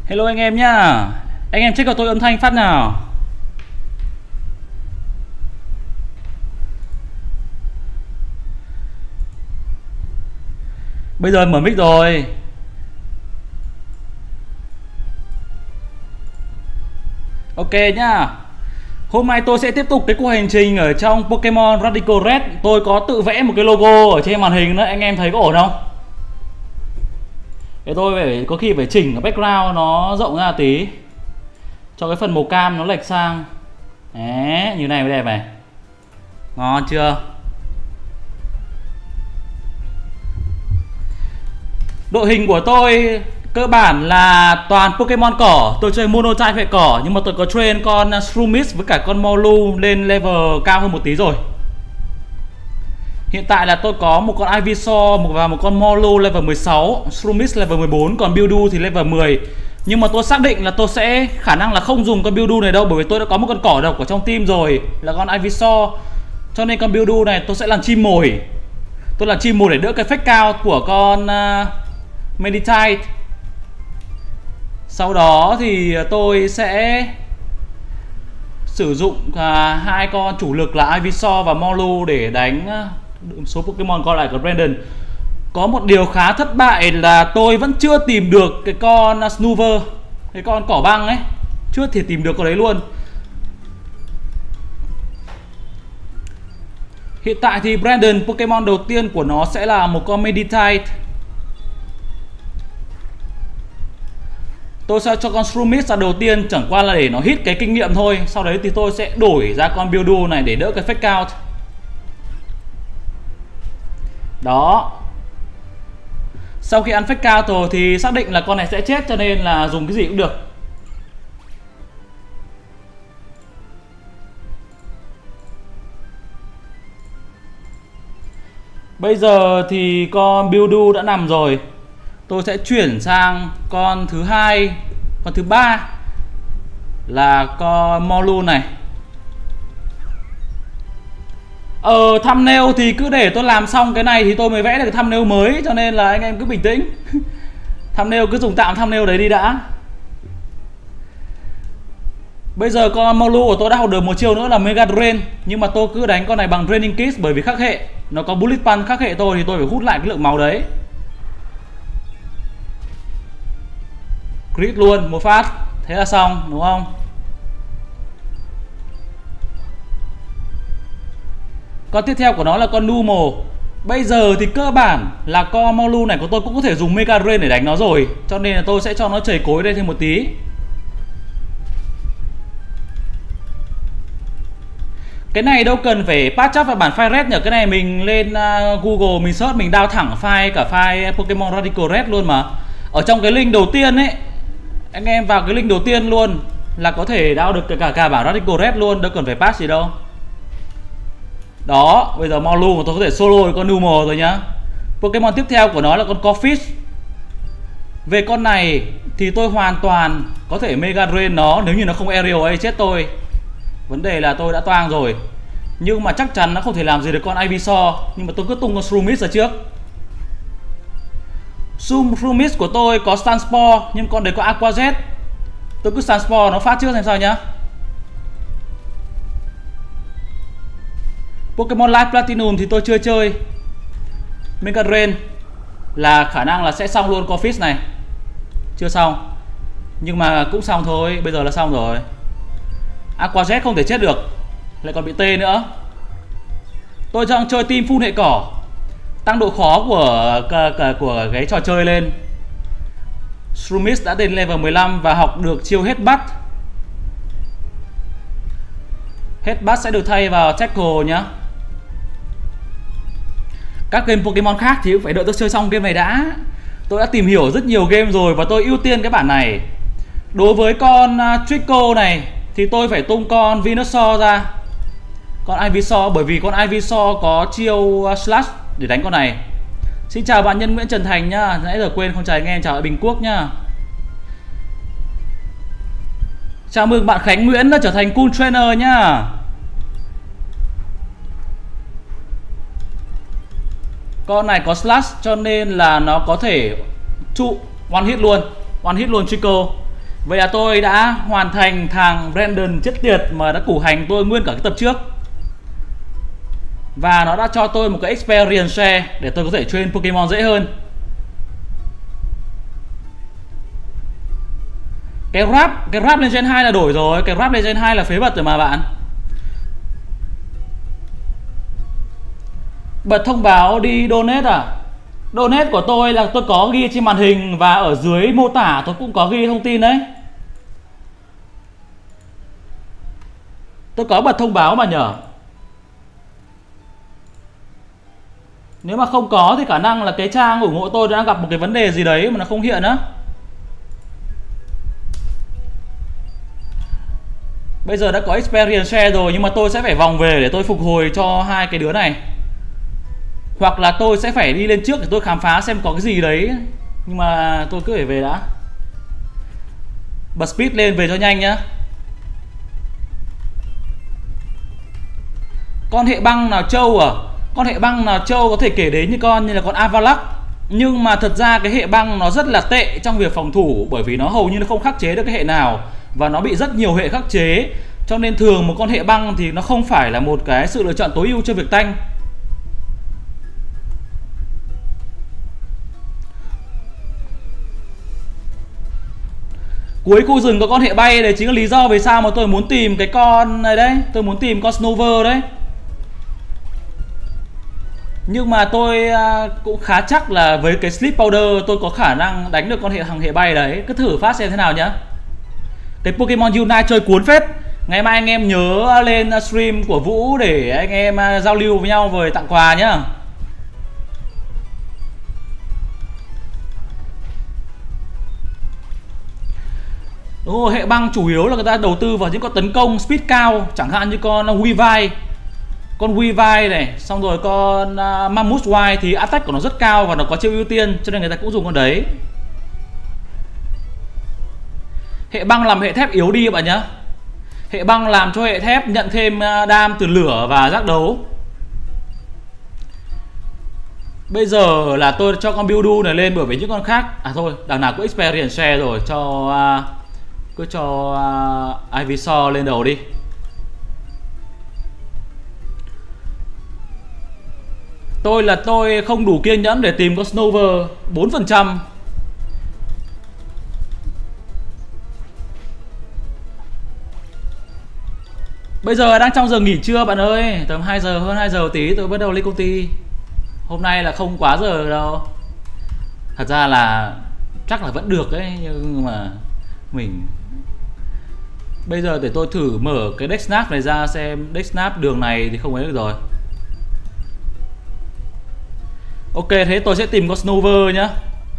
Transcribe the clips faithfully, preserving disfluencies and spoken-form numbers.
Hello anh em nhá. Anh em check cho tôi âm thanh phát nào. Bây giờ mở mic rồi. Ok nhá. Hôm nay tôi sẽ tiếp tục cái cuộc hành trình ở trong Pokemon Radical Red. Tôi có tự vẽ một cái logo ở trên màn hình đó, anh em thấy có ổn không? Để tôi phải có khi phải chỉnh cái background nó rộng ra tí, cho cái phần màu cam nó lệch sang. Đấy, như này mới đẹp này. Ngon chưa? Đội hình của tôi cơ bản là toàn Pokemon cỏ. Tôi chơi mono type hệ cỏ, nhưng mà tôi có train con Shroomish với cả con Molu lên level cao hơn một tí rồi. Hiện tại là tôi có một con Ivysaur và một con Molu level mười sáu, Shroomish level mười bốn, còn Buildu thì level mười. Nhưng mà tôi xác định là tôi sẽ khả năng là không dùng con Buildu này đâu, bởi vì tôi đã có một con cỏ độc ở trong team rồi là con Ivysaur. Cho nên con Buildu này tôi sẽ làm chim mồi. Tôi làm chim mồi để đỡ cái fake cao của con uh, Meditite. Sau đó thì tôi sẽ sử dụng uh, hai con chủ lực là Ivysaur và Molu để đánh uh, số Pokemon còn lại của Brandon. Có một điều khá thất bại là tôi vẫn chưa tìm được cái con uh, Snover, cái con cỏ băng ấy. Chưa thể tìm được con đấy luôn. Hiện tại thì Brandon Pokemon đầu tiên của nó sẽ là một con Meditite. Tôi sẽ cho con Shroomish ra đầu tiên chẳng qua là để nó hit cái kinh nghiệm thôi. Sau đấy thì tôi sẽ đổi ra con Buildu này để đỡ cái fake out. Đó. Sau khi ăn fake out rồi thì xác định là con này sẽ chết, cho nên là dùng cái gì cũng được. Bây giờ thì con Buildu đã nằm rồi. Tôi sẽ chuyển sang con thứ hai, con thứ ba là con Molu này. Ờ, thumbnail thì cứ để tôi làm xong cái này thì tôi mới vẽ được cái thumbnail mới, cho nên là anh em cứ bình tĩnh. Thumbnail cứ dùng tạm thumbnail đấy đi đã. Bây giờ con Molu của tôi đã học được một chiêu nữa là Mega Drain, nhưng mà tôi cứ đánh con này bằng Draining Kiss bởi vì khắc hệ. Nó có Bullet Punch khắc hệ tôi thì tôi phải hút lại cái lượng máu đấy. Crit luôn một phát, thế là xong đúng không? Con tiếp theo của nó là con Numel. Bây giờ thì cơ bản là con Molu này của tôi cũng có thể dùng Mega Drain để đánh nó rồi, cho nên là tôi sẽ cho nó chảy cối đây thêm một tí. Cái này đâu cần phải patch up vào bản file red nhỉ. Cái này mình lên uh, Google mình search, mình download thẳng file cả file Pokemon Radical Red luôn mà. Ở trong cái link đầu tiên ấy, anh em vào cái link đầu tiên luôn là có thể download được cả cả bản Radical Red luôn, đâu cần phải patch gì đâu. Đó, bây giờ Molu mà tôi có thể solo với con Numel rồi nhá. Pokemon tiếp theo của nó là con Corphish. Về con này thì tôi hoàn toàn có thể Mega Drain nó nếu như nó không aerial ấy chết tôi. Vấn đề là tôi đã toang rồi. Nhưng mà chắc chắn nó không thể làm gì được con Ivysaur. Nhưng mà tôi cứ tung con Shroomish ra trước. Shroomish của tôi có Sunspore, nhưng con đấy có Aqua Jet. Tôi cứ Sunspore nó phát trước xem sao nhá. Pokemon Light Platinum thì tôi chưa chơi. Mega Drain là khả năng là sẽ xong luôn con Fish này. Chưa xong, nhưng mà cũng xong thôi, bây giờ là xong rồi. Aqua Jet không thể chết được, lại còn bị tê nữa. Tôi đang chơi team full hệ cỏ, tăng độ khó của của, của cái trò chơi lên. Shroomish đã đến level mười lăm và học được chiêu Headbutt. Headbutt sẽ được thay vào Tackle nhá. Các game Pokemon khác thì cũng phải đợi tôi chơi xong game này đã. Tôi đã tìm hiểu rất nhiều game rồi và tôi ưu tiên cái bản này. Đối với con uh, Trico này thì tôi phải tung con Venusaur ra, con Ivysaur, bởi vì con Ivysaur có chiêu uh, Slash để đánh con này. Xin chào bạn Nhân Nguyễn Trần Thành nhá. Nãy giờ quên không chào anh em, chào ở Bình Quốc nhá. Chào mừng bạn Khánh Nguyễn đã trở thành Cool Trainer nhá. Con này có Slash cho nên là nó có thể trụ one hit luôn, one hit luôn Trico. Vậy là tôi đã hoàn thành thằng Brandon chết tiệt mà đã củ hành tôi nguyên cả cái tập trước. Và nó đã cho tôi một cái experience share để tôi có thể train Pokemon dễ hơn. Cái rap, cái rap lên gen hai là đổi rồi. Cái rap lên gen hai là phế vật rồi mà bạn. Bật thông báo đi donate à? Donate của tôi là tôi có ghi trên màn hình và ở dưới mô tả tôi cũng có ghi thông tin đấy. Tôi có bật thông báo mà nhở. Nếu mà không có thì khả năng là cái trang ủng hộ tôi đang gặp một cái vấn đề gì đấy mà nó không hiện á. Bây giờ đã có experience share rồi, nhưng mà tôi sẽ phải vòng về để tôi phục hồi cho hai cái đứa này. Hoặc là tôi sẽ phải đi lên trước để tôi khám phá xem có cái gì đấy. Nhưng mà tôi cứ phải về đã. Bật speed lên về cho nhanh nhá. Con hệ băng nào trâu à? Con hệ băng nào trâu có thể kể đến như con như là con Avalac. Nhưng mà thật ra cái hệ băng nó rất là tệ trong việc phòng thủ, bởi vì nó hầu như nó không khắc chế được cái hệ nào và nó bị rất nhiều hệ khắc chế. Cho nên thường một con hệ băng thì nó không phải là một cái sự lựa chọn tối ưu cho việc tanh. Cuối khu rừng có con hệ bay, đấy chính là lý do vì sao mà tôi muốn tìm cái con này đấy. Tôi muốn tìm con Snover đấy. Nhưng mà tôi cũng khá chắc là với cái Sleep Powder tôi có khả năng đánh được con hệ thằng hệ bay đấy. Cứ thử phát xem thế nào nhá. Cái Pokemon Unite chơi cuốn phết. Ngày mai anh em nhớ lên stream của Vũ để anh em giao lưu với nhau về tặng quà nhá. Đúng rồi, hệ băng chủ yếu là người ta đầu tư vào những con tấn công speed cao, chẳng hạn như con Weavile. Con Weavile này, xong rồi con uh, Mammoth White thì attack của nó rất cao và nó có chiêu ưu tiên, cho nên người ta cũng dùng con đấy. Hệ băng làm hệ thép yếu đi bạn nhá. Hệ băng làm cho hệ thép nhận thêm uh, đam từ lửa và giác đấu. Bây giờ là tôi cho con Buildu này lên bởi vì những con khác. À thôi, đằng nào có experience share rồi, cho uh, cứ cho uh, Ivysaur lên đầu đi. Tôi là tôi không đủ kiên nhẫn để tìm con Snover bốn phần trăm. Bây giờ đang trong giờ nghỉ trưa bạn ơi. Tầm hai giờ, hơn hai giờ tí tôi bắt đầu lên công ty. Hôm nay là không quá giờ đâu. Thật ra là chắc là vẫn được đấy, nhưng mà mình bây giờ để tôi thử mở cái deck snap này ra xem. Deck snap đường này thì không ấy được rồi. Ok, thế tôi sẽ tìm con Snover nhá.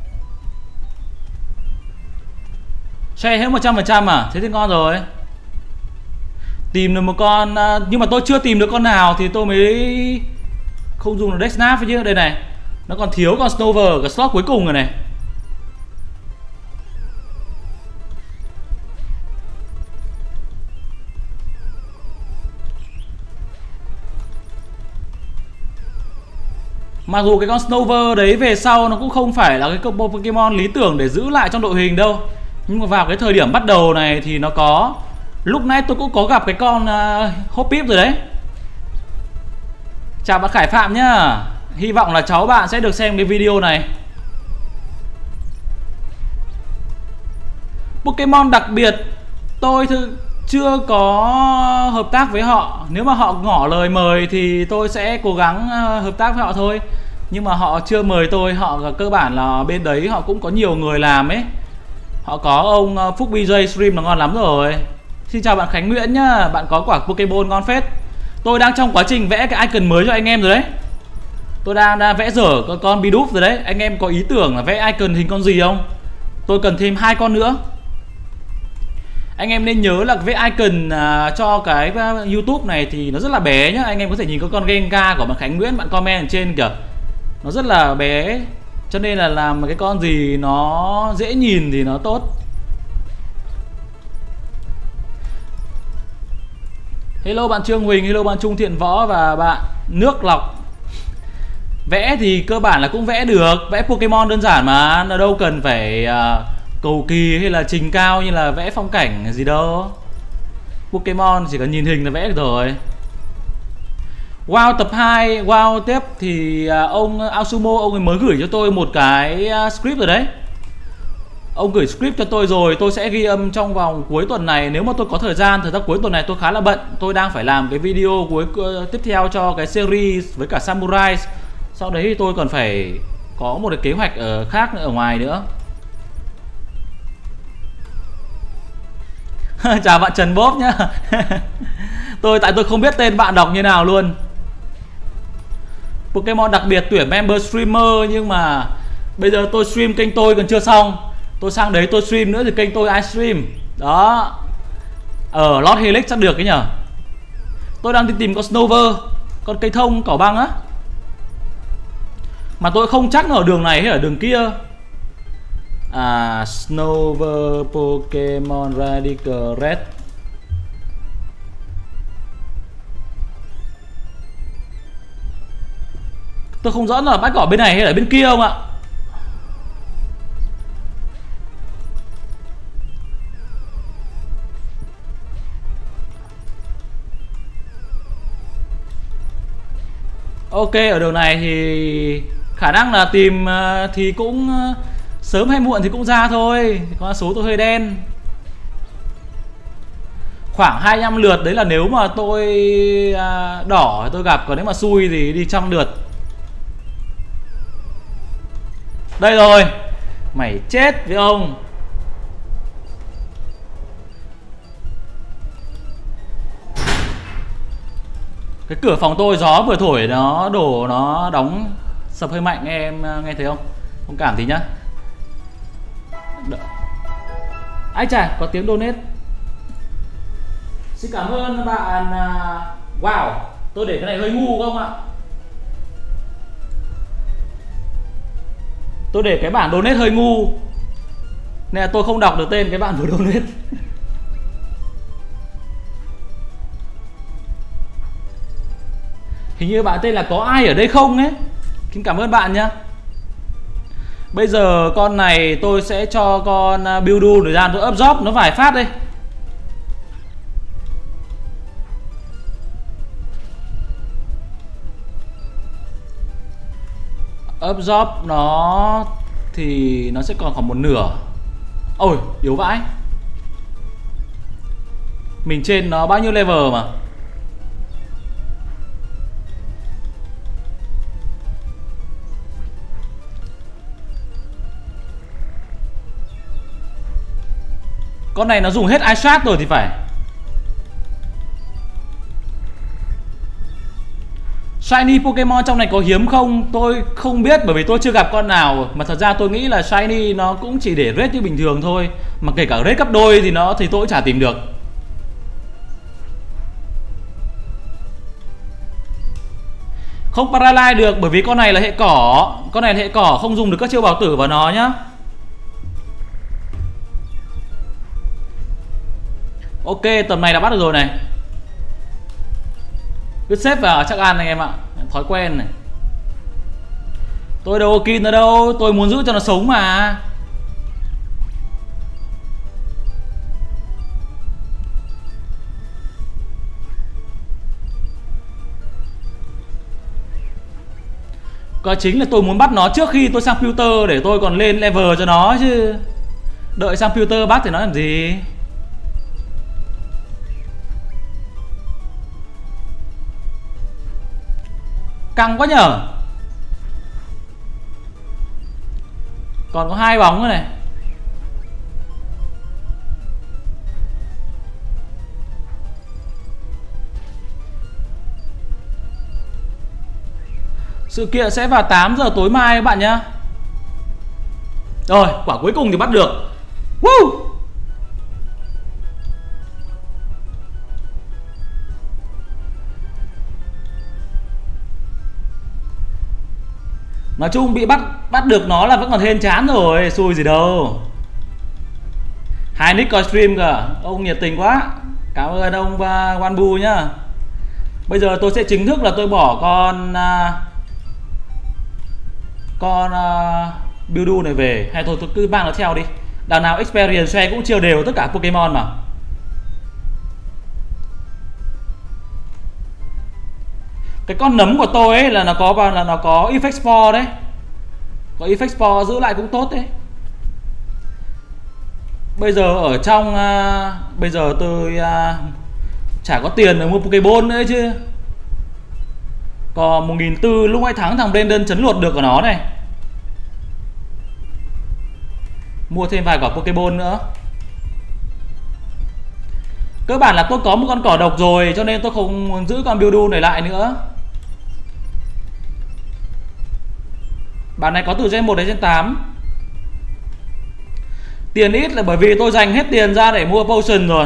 Share hết một trăm phần trăm à? Thế thì ngon rồi. Tìm được một con, nhưng mà tôi chưa tìm được con nào thì tôi mới không dùng được deck snap chứ. Đây này, nó còn thiếu con Snover, cái slot cuối cùng rồi này. Mặc dù cái con Snover đấy về sau nó cũng không phải là cái combo Pokemon lý tưởng để giữ lại trong đội hình đâu, nhưng mà vào cái thời điểm bắt đầu này thì nó có. Lúc nãy tôi cũng có gặp cái con uh, Hoppip rồi đấy. Chào bạn Khải Phạm nhá. Hy vọng là cháu bạn sẽ được xem cái video này. Pokemon đặc biệt tôi thư chưa có hợp tác với họ. Nếu mà họ ngỏ lời mời thì tôi sẽ cố gắng hợp tác với họ thôi. Nhưng mà họ chưa mời tôi. Họ cơ bản là bên đấy họ cũng có nhiều người làm ấy. Họ có ông Phúc bê gi stream là ngon lắm rồi. Xin chào bạn Khánh Nguyễn nhá. Bạn có quả Pokeball ngon phết. Tôi đang trong quá trình vẽ cái icon mới cho anh em rồi đấy. Tôi đang, đang vẽ dở con, con Bidoof rồi đấy. Anh em có ý tưởng là vẽ icon hình con gì không? Tôi cần thêm hai con nữa. Anh em nên nhớ là vẽ icon uh, cho cái uh, YouTube này thì nó rất là bé nhá. Anh em có thể nhìn có con Gengar của bạn Khánh Nguyễn, bạn comment ở trên kìa. Nó rất là bé. Cho nên là làm cái con gì nó dễ nhìn thì nó tốt. Hello bạn Trương Huỳnh, hello bạn Trung Thiện Võ và bạn Nước Lọc. Vẽ thì cơ bản là cũng vẽ được. Vẽ Pokemon đơn giản mà, nó đâu cần phải uh, cầu kỳ hay là trình cao như là vẽ phong cảnh gì đâu. Pokemon chỉ cần nhìn hình là vẽ được rồi. Wow tập hai, wow tiếp thì à, ông Aosumo ông ấy mới gửi cho tôi một cái à, script rồi đấy. Ông gửi script cho tôi rồi, tôi sẽ ghi âm trong vòng cuối tuần này. Nếu mà tôi có thời gian, thời gian cuối tuần này tôi khá là bận. Tôi đang phải làm cái video cuối uh, tiếp theo cho cái series với cả Samurai. Sau đấy thì tôi còn phải có một cái kế hoạch ở khác nữa, ở ngoài nữa. Chào bạn Trần Bốp nhá. Tôi tại tôi không biết tên bạn đọc như nào luôn. Pokemon đặc biệt tuyển member streamer, nhưng mà bây giờ tôi stream kênh tôi còn chưa xong. Tôi sang đấy tôi stream nữa thì kênh tôi ai stream. Đó. Ở Lost Helix chắc được cái nhở. Tôi đang đi tìm con Snover, con cây thông cỏ băng á. Mà tôi không chắc nó ở đường này hay ở đường kia. À, Snover Pokemon Radical Red. Tôi không rõ là bãi cỏ bên này hay là bên kia không ạ. Ok, ở đường này thì khả năng là tìm thì cũng sớm hay muộn thì cũng ra thôi. Con số tôi hơi đen. Khoảng hai mươi lăm lượt đấy là nếu mà tôi đỏ tôi gặp, còn nếu mà xui thì đi trăm lượt. Đây rồi. Mày chết với ông. Cái cửa phòng tôi gió vừa thổi nó đổ, nó đóng sập hơi mạnh, em nghe thấy không? Không cảm gì nhá. Ai chà, có tiếng donate. Xin cảm ơn bạn. Wow, tôi để cái này hơi ngu không ạ? Tôi để cái bản donate hơi ngu nên là tôi không đọc được tên cái bạn vừa donate. Hình như bạn tên là có ai ở đây không ấy. Xin cảm ơn bạn nhá. Bây giờ con này tôi sẽ cho con Buildu thời gian tôi up job nó vài phát đây. Up job nó thì nó sẽ còn khoảng một nửa. Ôi, yếu vãi. Mình trên nó bao nhiêu level mà. Con này nó dùng hết eye shot rồi thì phải. Shiny Pokemon trong này có hiếm không? Tôi không biết bởi vì tôi chưa gặp con nào. Mà thật ra tôi nghĩ là Shiny nó cũng chỉ để rate như bình thường thôi. Mà kể cả rate gấp đôi thì nó thì tôi cũng chả tìm được. Không paralyze được bởi vì con này là hệ cỏ. Con này là hệ cỏ, không dùng được các chiêu bảo tử vào nó nhá. Ok, tầm này đã bắt được rồi này. Cứ xếp vào chắc ăn anh em ạ. Thói quen này. Tôi đâu có kin ở đâu. Tôi muốn giữ cho nó sống mà. Có chính là tôi muốn bắt nó trước khi tôi sang filter để tôi còn lên level cho nó chứ. Đợi sang filter bắt thì nó làm gì. Căng quá nhở. Còn có hai bóng nữa này. Sự kiện sẽ vào tám giờ tối mai các bạn nhé. Rồi, quả cuối cùng thì bắt được. Woo! Nói chung bị bắt bắt được nó là vẫn còn hên chán rồi, xui gì đâu. Hai nick coi stream cả, ông nhiệt tình quá. Cảm ơn ông Wanbu nhá. Bây giờ tôi sẽ chính thức là tôi bỏ con uh, con uh, Buildu này về, hay thôi tôi cứ mang nó theo đi Đằng nào experience share cũng chia đều tất cả Pokemon mà. Cái con nấm của tôi ấy là nó có là nó có effect spore đấy. Có effect spore giữ lại cũng tốt đấy. Bây giờ ở trong uh, bây giờ tôi uh, chả có tiền để mua Pokeball nữa chứ. Còn một nghìn bốn trăm lúc ấy thắng thằng Brandon chấn lột được của nó này. Mua thêm vài quả Pokeball nữa. Cơ bản là tôi có một con cỏ độc rồi, cho nên tôi không muốn giữ con Buildu này lại nữa. Bản này có từ gen một đến gen tám. Tiền ít là bởi vì tôi dành hết tiền ra để mua potion rồi.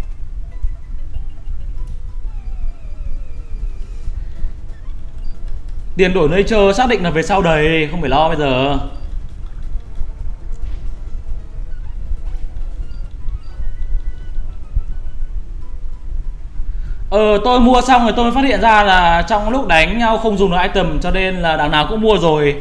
Tiền đổi nature xác định là về sau đầy, không phải lo bây giờ. Ờ tôi mua xong rồi tôi mới phát hiện ra là trong lúc đánh nhau không dùng được item, cho nên là đằng nào cũng mua rồi.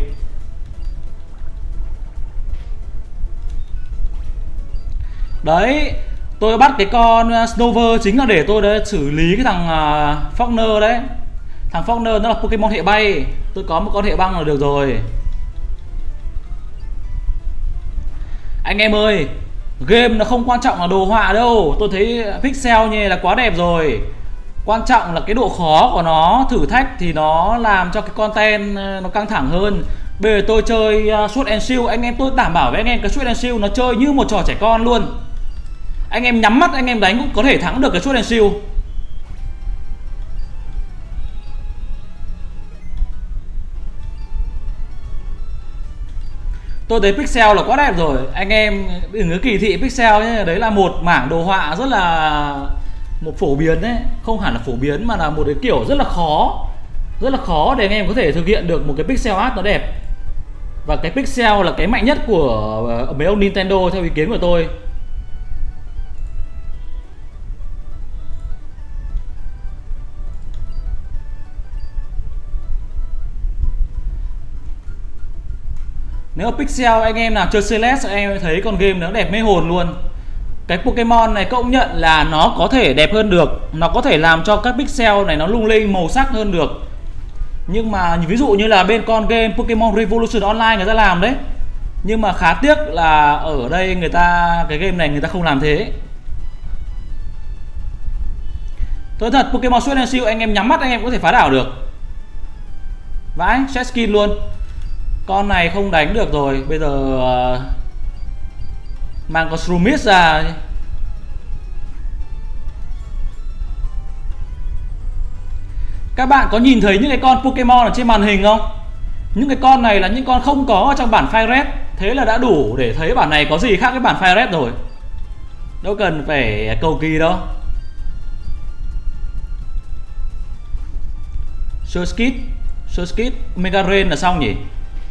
Đấy, tôi bắt cái con Snover chính là để tôi đã xử lý cái thằng uh, Faulkner đấy. Thằng Faulkner nó là Pokemon hệ bay. Tôi có một con hệ băng là được rồi. Anh em ơi, game nó không quan trọng là đồ họa đâu. Tôi thấy pixel như là quá đẹp rồi. Quan trọng là cái độ khó của nó, thử thách thì nó làm cho cái content nó căng thẳng hơn. Bây giờ tôi chơi uh, Sword and Shield, anh em tôi đảm bảo với anh em cái Sword and Shield nó chơi như một trò trẻ con luôn. Anh em nhắm mắt anh em đánh cũng có thể thắng được cái Sword and Shield. Tôi thấy pixel là quá đẹp rồi. Anh em đừng có kỳ thị pixel nhé. Đấy là một mảng đồ họa rất là một phổ biến đấy. Không hẳn là phổ biến mà là một cái kiểu rất là khó. Rất là khó để anh em có thể thực hiện được một cái pixel art nó đẹp. Và cái pixel là cái mạnh nhất của mấy ông Nintendo theo ý kiến của tôi. Nếu mà pixel anh em nào chơi Celeste anh em thấy con game nó đẹp mê hồn luôn. Cái Pokemon này công nhận là nó có thể đẹp hơn được. Nó có thể làm cho các pixel này nó lung linh màu sắc hơn được. Nhưng mà ví dụ như là bên con game Pokemon Revolution Online người ta làm đấy. Nhưng mà khá tiếc là ở đây người ta cái game này người ta không làm thế. Tôi thật Pokemon Sword and Shield anh em nhắm mắt anh em có thể phá đảo được. Vãi, set skin luôn. Con này không đánh được rồi. Bây giờ uh, mang con Shroomis ra. Các bạn có nhìn thấy những cái con Pokemon ở trên màn hình không? Những cái con này là những con không có ở trong bản Fire Red. Thế là đã đủ để thấy bản này có gì khác với bản Fire Red rồi. Đâu cần phải cầu kỳ đâu. Surskit Surskit Mega Rain là xong nhỉ?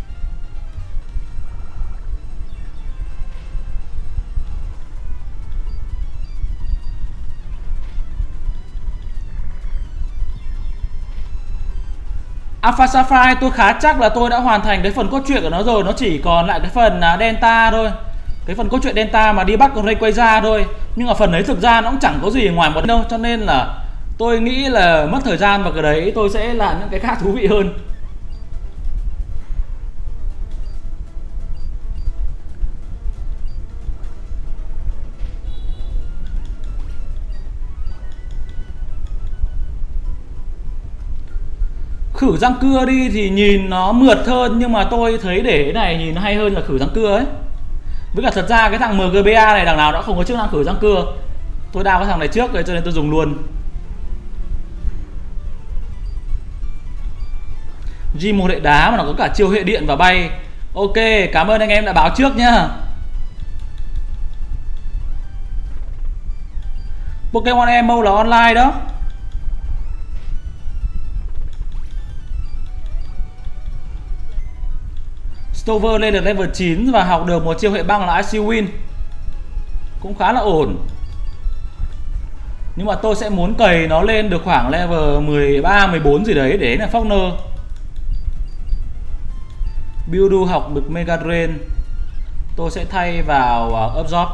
Alpha Sapphire tôi khá chắc là tôi đã hoàn thành cái phần cốt truyện của nó rồi. Nó chỉ còn lại cái phần Delta thôi. Cái phần cốt truyện Delta mà đi bắt con Rayquaza thôi. Nhưng mà phần ấy thực ra nó cũng chẳng có gì ngoài một đâu. Cho nên là tôi nghĩ là mất thời gian vào cái đấy. Tôi sẽ làm những cái khác thú vị hơn. Khử răng cưa đi thì nhìn nó mượt hơn. Nhưng mà tôi thấy để cái này nhìn nó hay hơn là khử răng cưa ấy. Với cả thật ra cái thằng em giê bê a này đằng nào đã không có chức năng khử răng cưa. Tôi đao cái thằng này trước rồi cho nên tôi dùng luôn. G một hệ đá mà nó có cả chiêu hệ điện và bay. Ok, cảm ơn anh em đã báo trước nhá. Pokemon Emo là online đó. Stover lên được level chín và học được một chiêu hệ băng là Ice Wind. Cũng khá là ổn. Nhưng mà tôi sẽ muốn cày nó lên được khoảng level mười ba, mười bốn gì đấy để là Faulkner. Buildu học được Mega Drain. Tôi sẽ thay vào uh, Absorb.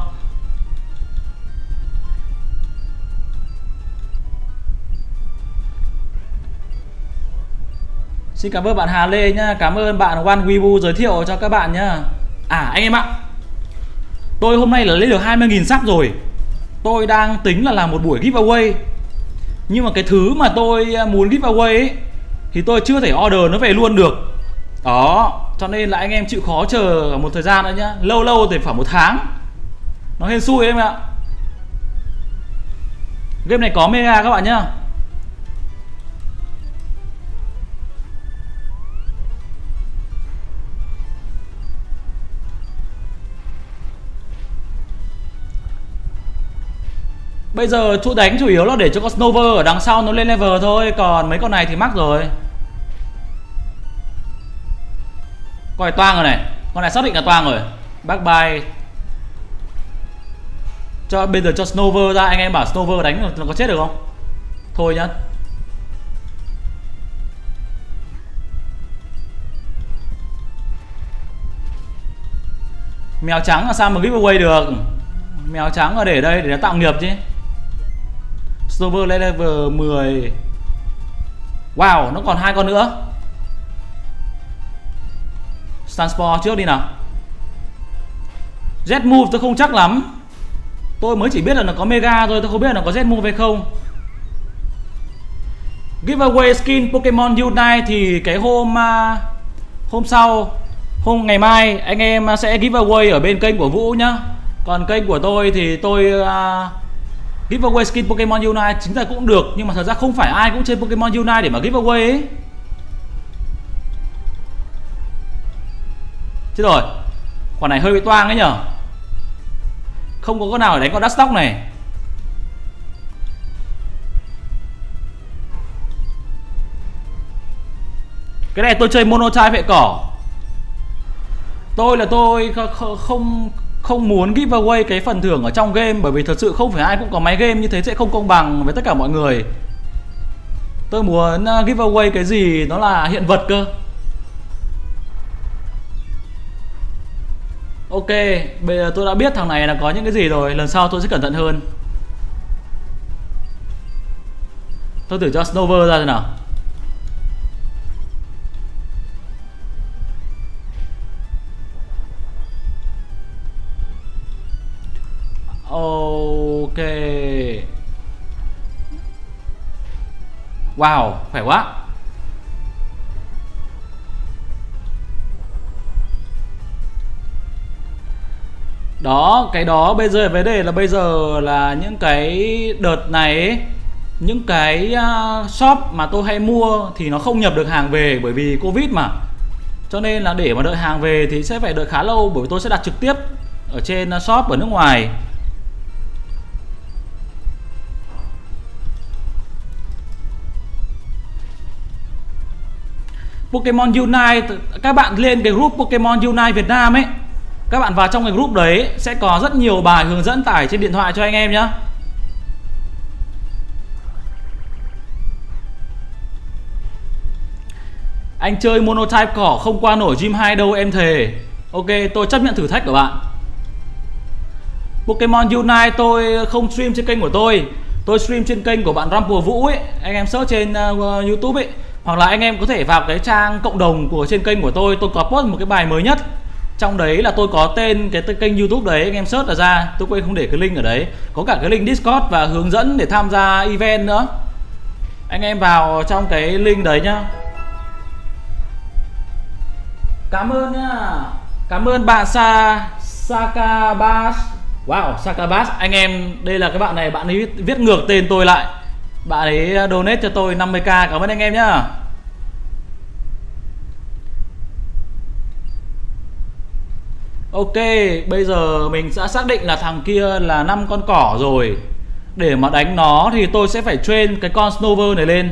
Xin cảm ơn bạn Hà Lê nhá. Cảm ơn bạn One Weibo giới thiệu cho các bạn nhá. À anh em ạ, tôi hôm nay là lấy được hai mươi nghìn sub rồi. Tôi đang tính là làm một buổi giveaway. Nhưng mà cái thứ mà tôi muốn giveaway ấy, thì tôi chưa thể order nó về luôn được. Đó, cho nên là anh em chịu khó chờ một thời gian nữa nhá. Lâu lâu thì phải một tháng. Nó hên xui em ạ. Game này có mega các bạn nhá. Bây giờ chỗ đánh chủ yếu là để cho con Snover ở đằng sau nó lên level thôi. Còn mấy con này thì mắc rồi. Con này toang rồi này. Con này xác định là toang rồi. Back by. Cho bây giờ cho Snover ra. Anh em bảo Snover đánh nó có chết được không? Thôi nhá. Mèo trắng là sao mà giveaway được? Mèo trắng ở để đây để nó tạo nghiệp chứ. Snover lên level mười. Wow, nó còn hai con nữa. Stanspore trước đi nào. Z move tôi không chắc lắm. Tôi mới chỉ biết là nó có mega thôi, tôi không biết là nó có Z move hay không. Giveaway skin Pokemon Unite thì cái hôm uh, hôm sau, hôm ngày mai anh em sẽ giveaway ở bên kênh của Vũ nhá. Còn kênh của tôi thì tôi uh, giveaway skin Pokemon Unite chính là cũng được. Nhưng mà thật ra không phải ai cũng chơi Pokemon Unite để mà giveaway ấy. Chết rồi, quả này hơi bị toang ấy nhở. Không có con nào để đánh con Dustox này. Cái này tôi chơi mono chai vệ cỏ. Tôi là tôi không không muốn giveaway cái phần thưởng ở trong game. Bởi vì thật sự không phải ai cũng có máy game, như thế sẽ không công bằng với tất cả mọi người. Tôi muốn giveaway cái gì nó là hiện vật cơ. Ok, bây giờ tôi đã biết thằng này là có những cái gì rồi. Lần sau tôi sẽ cẩn thận hơn. Tôi thử cho Snover ra rồi nào. Ok. Wow, khỏe quá. Đó, cái đó bây giờ vấn đề là bây giờ là những cái đợt này ấy, những cái uh, shop mà tôi hay mua thì nó không nhập được hàng về bởi vì Covid mà. Cho nên là để mà đợi hàng về thì sẽ phải đợi khá lâu, bởi vì tôi sẽ đặt trực tiếp ở trên uh, shop ở nước ngoài. Pokemon Unite, các bạn lên cái group Pokemon Unite Việt Nam ấy, các bạn vào trong cái group đấy sẽ có rất nhiều bài hướng dẫn tải trên điện thoại cho anh em nhé. Anh chơi monotype cỏ không qua nổi Gym hai đâu em thề. Ok, tôi chấp nhận thử thách của bạn. Pokemon Unite tôi không stream trên kênh của tôi. Tôi stream trên kênh của bạn Rumple Vũ ấy. Anh em search trên uh, YouTube ấy. Hoặc là anh em có thể vào cái trang cộng đồng của trên kênh của tôi. Tôi có post một cái bài mới nhất. Trong đấy là tôi có tên cái kênh YouTube đấy, anh em search là ra. Tôi quên không để cái link ở đấy. Có cả cái link Discord và hướng dẫn để tham gia event nữa. Anh em vào trong cái link đấy nhá. Cảm ơn nhá. Cảm ơn bạn Sa Sakabas. Wow, Sakabas. Anh em, đây là cái bạn này, bạn ấy viết ngược tên tôi lại. Bạn ấy donate cho tôi năm mươi k. Cảm ơn anh em nhá. Ok, bây giờ mình sẽ xác định là thằng kia là năm con cỏ rồi. Để mà đánh nó thì tôi sẽ phải train cái con Snover này lên.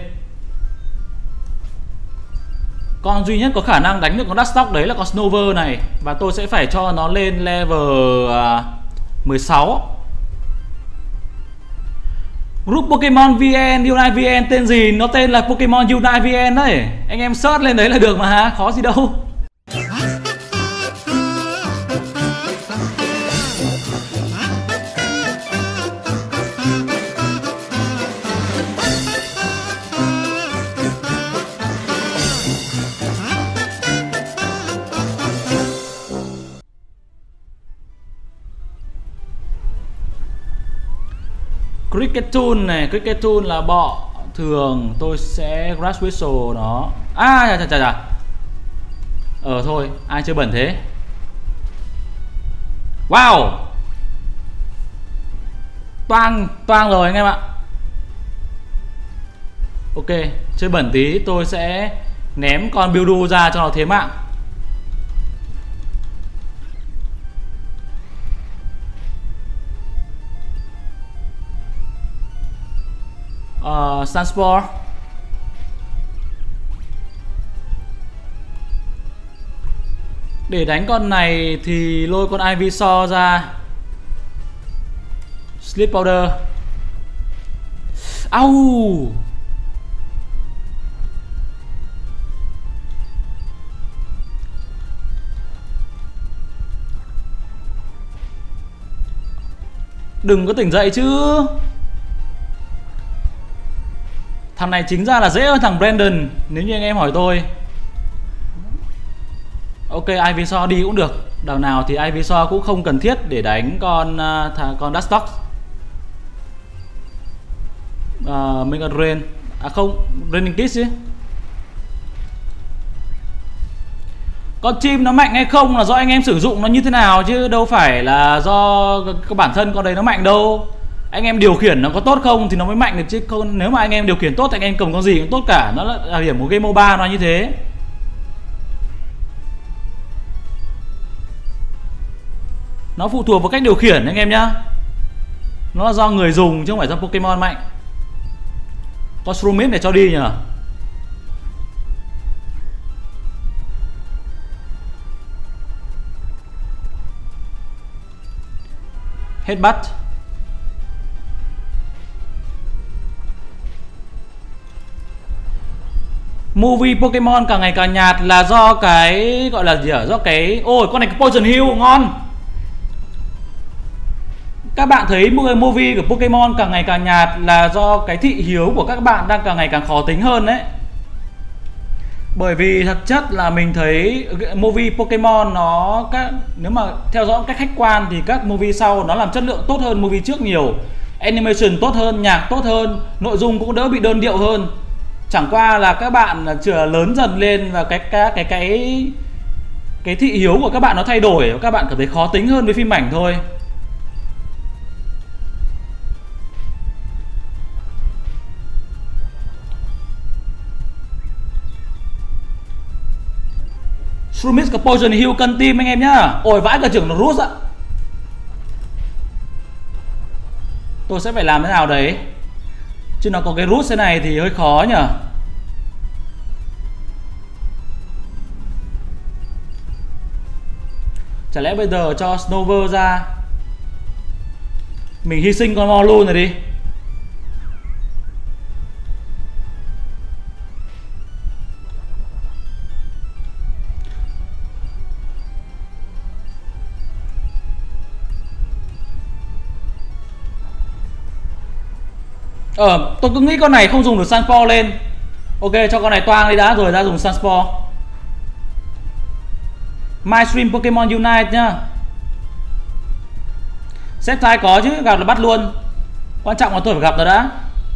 Con duy nhất có khả năng đánh được con Dustox đấy là con Snover này. Và tôi sẽ phải cho nó lên level uh, mười sáu. Group Pokemon vê en, Unite vê en tên gì? Nó tên là Pokemon Unite vê en đấy. Anh em search lên đấy là được mà, khó gì đâu. Cricket Tool này, Cricket Tool là bọ thường, tôi sẽ Grass Whistle nó. À chà chà chà chà. Ờ thôi, ai chơi bẩn thế. Wow. Toang, toang rồi anh em ạ. Ok, chơi bẩn tí, tôi sẽ ném con Buildu ra cho nó thế mạng. Uh, Sunspore. Để đánh con này thì lôi con Ivysaur ra. Sleep Powder. Au. Đừng có tỉnh dậy chứ. Thằng này chính ra là dễ hơn thằng Brandon, nếu như anh em hỏi tôi. Ok, Ivysaur đi cũng được. Đằng nào thì Ivysaur cũng không cần thiết để đánh con uh, con Dustox. uh, Mega Drain. À không, Raining Kiss chứ. Con chim nó mạnh hay không là do anh em sử dụng nó như thế nào, chứ đâu phải là do cái bản thân con đấy nó mạnh đâu. Anh em điều khiển nó có tốt không thì nó mới mạnh được chứ. Không, nếu mà anh em điều khiển tốt thì anh em cầm con gì cũng tốt cả. Nó là điểm của game MOBA nó như thế. Nó phụ thuộc vào cách điều khiển anh em nhá. Nó là do người dùng chứ không phải do Pokemon mạnh. Có Shroomis để cho đi nhỉ. Headbutt. Movie Pokemon càng ngày càng nhạt là do cái gọi là gì ở do cái ôi con này cái Poison Hill ngon. Các bạn thấy movie của Pokemon càng ngày càng nhạt là do cái thị hiếu của các bạn đang càng ngày càng khó tính hơn đấy. Bởi vì thực chất là mình thấy movie Pokemon nó các nếu mà theo dõi cách khách quan thì các movie sau nó làm chất lượng tốt hơn movie trước nhiều. Animation tốt hơn, nhạc tốt hơn, nội dung cũng đỡ bị đơn điệu hơn. Chẳng qua là các bạn chưa lớn dần lên và cái cái cái cái cái thị hiếu của các bạn nó thay đổi, các bạn cảm thấy khó tính hơn với phim ảnh thôi. Shroomis có Poison Hill cân tim anh em nhá. Ôi vãi cả trưởng nó rút ạ. Tôi sẽ phải làm thế nào đấy. Chứ nó có cái rút thế này thì hơi khó nhở. Chả lẽ bây giờ cho Snover ra. Mình hy sinh con Molu này đi. Ờ, tôi cứ nghĩ con này không dùng được Sunspore lên. Ok, cho con này toang đi đã rồi ra dùng Sunspore. My Stream Pokemon Unite nhá. Set try có chứ, gặp là bắt luôn. Quan trọng là tôi phải gặp nó đã.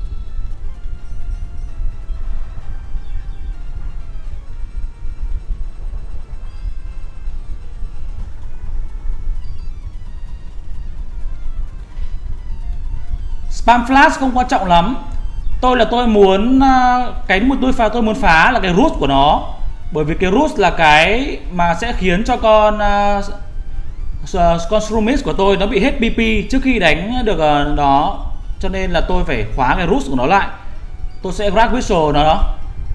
Spam Flash không quan trọng lắm. Tôi là tôi muốn cái một tôi phá tôi muốn phá là cái root của nó. Bởi vì cái root là cái mà sẽ khiến cho con uh, con Shroomis của tôi nó bị hết pê pê trước khi đánh được uh, nó. Cho nên là tôi phải khóa cái root của nó lại. Tôi sẽ Grass Whistle nó đó.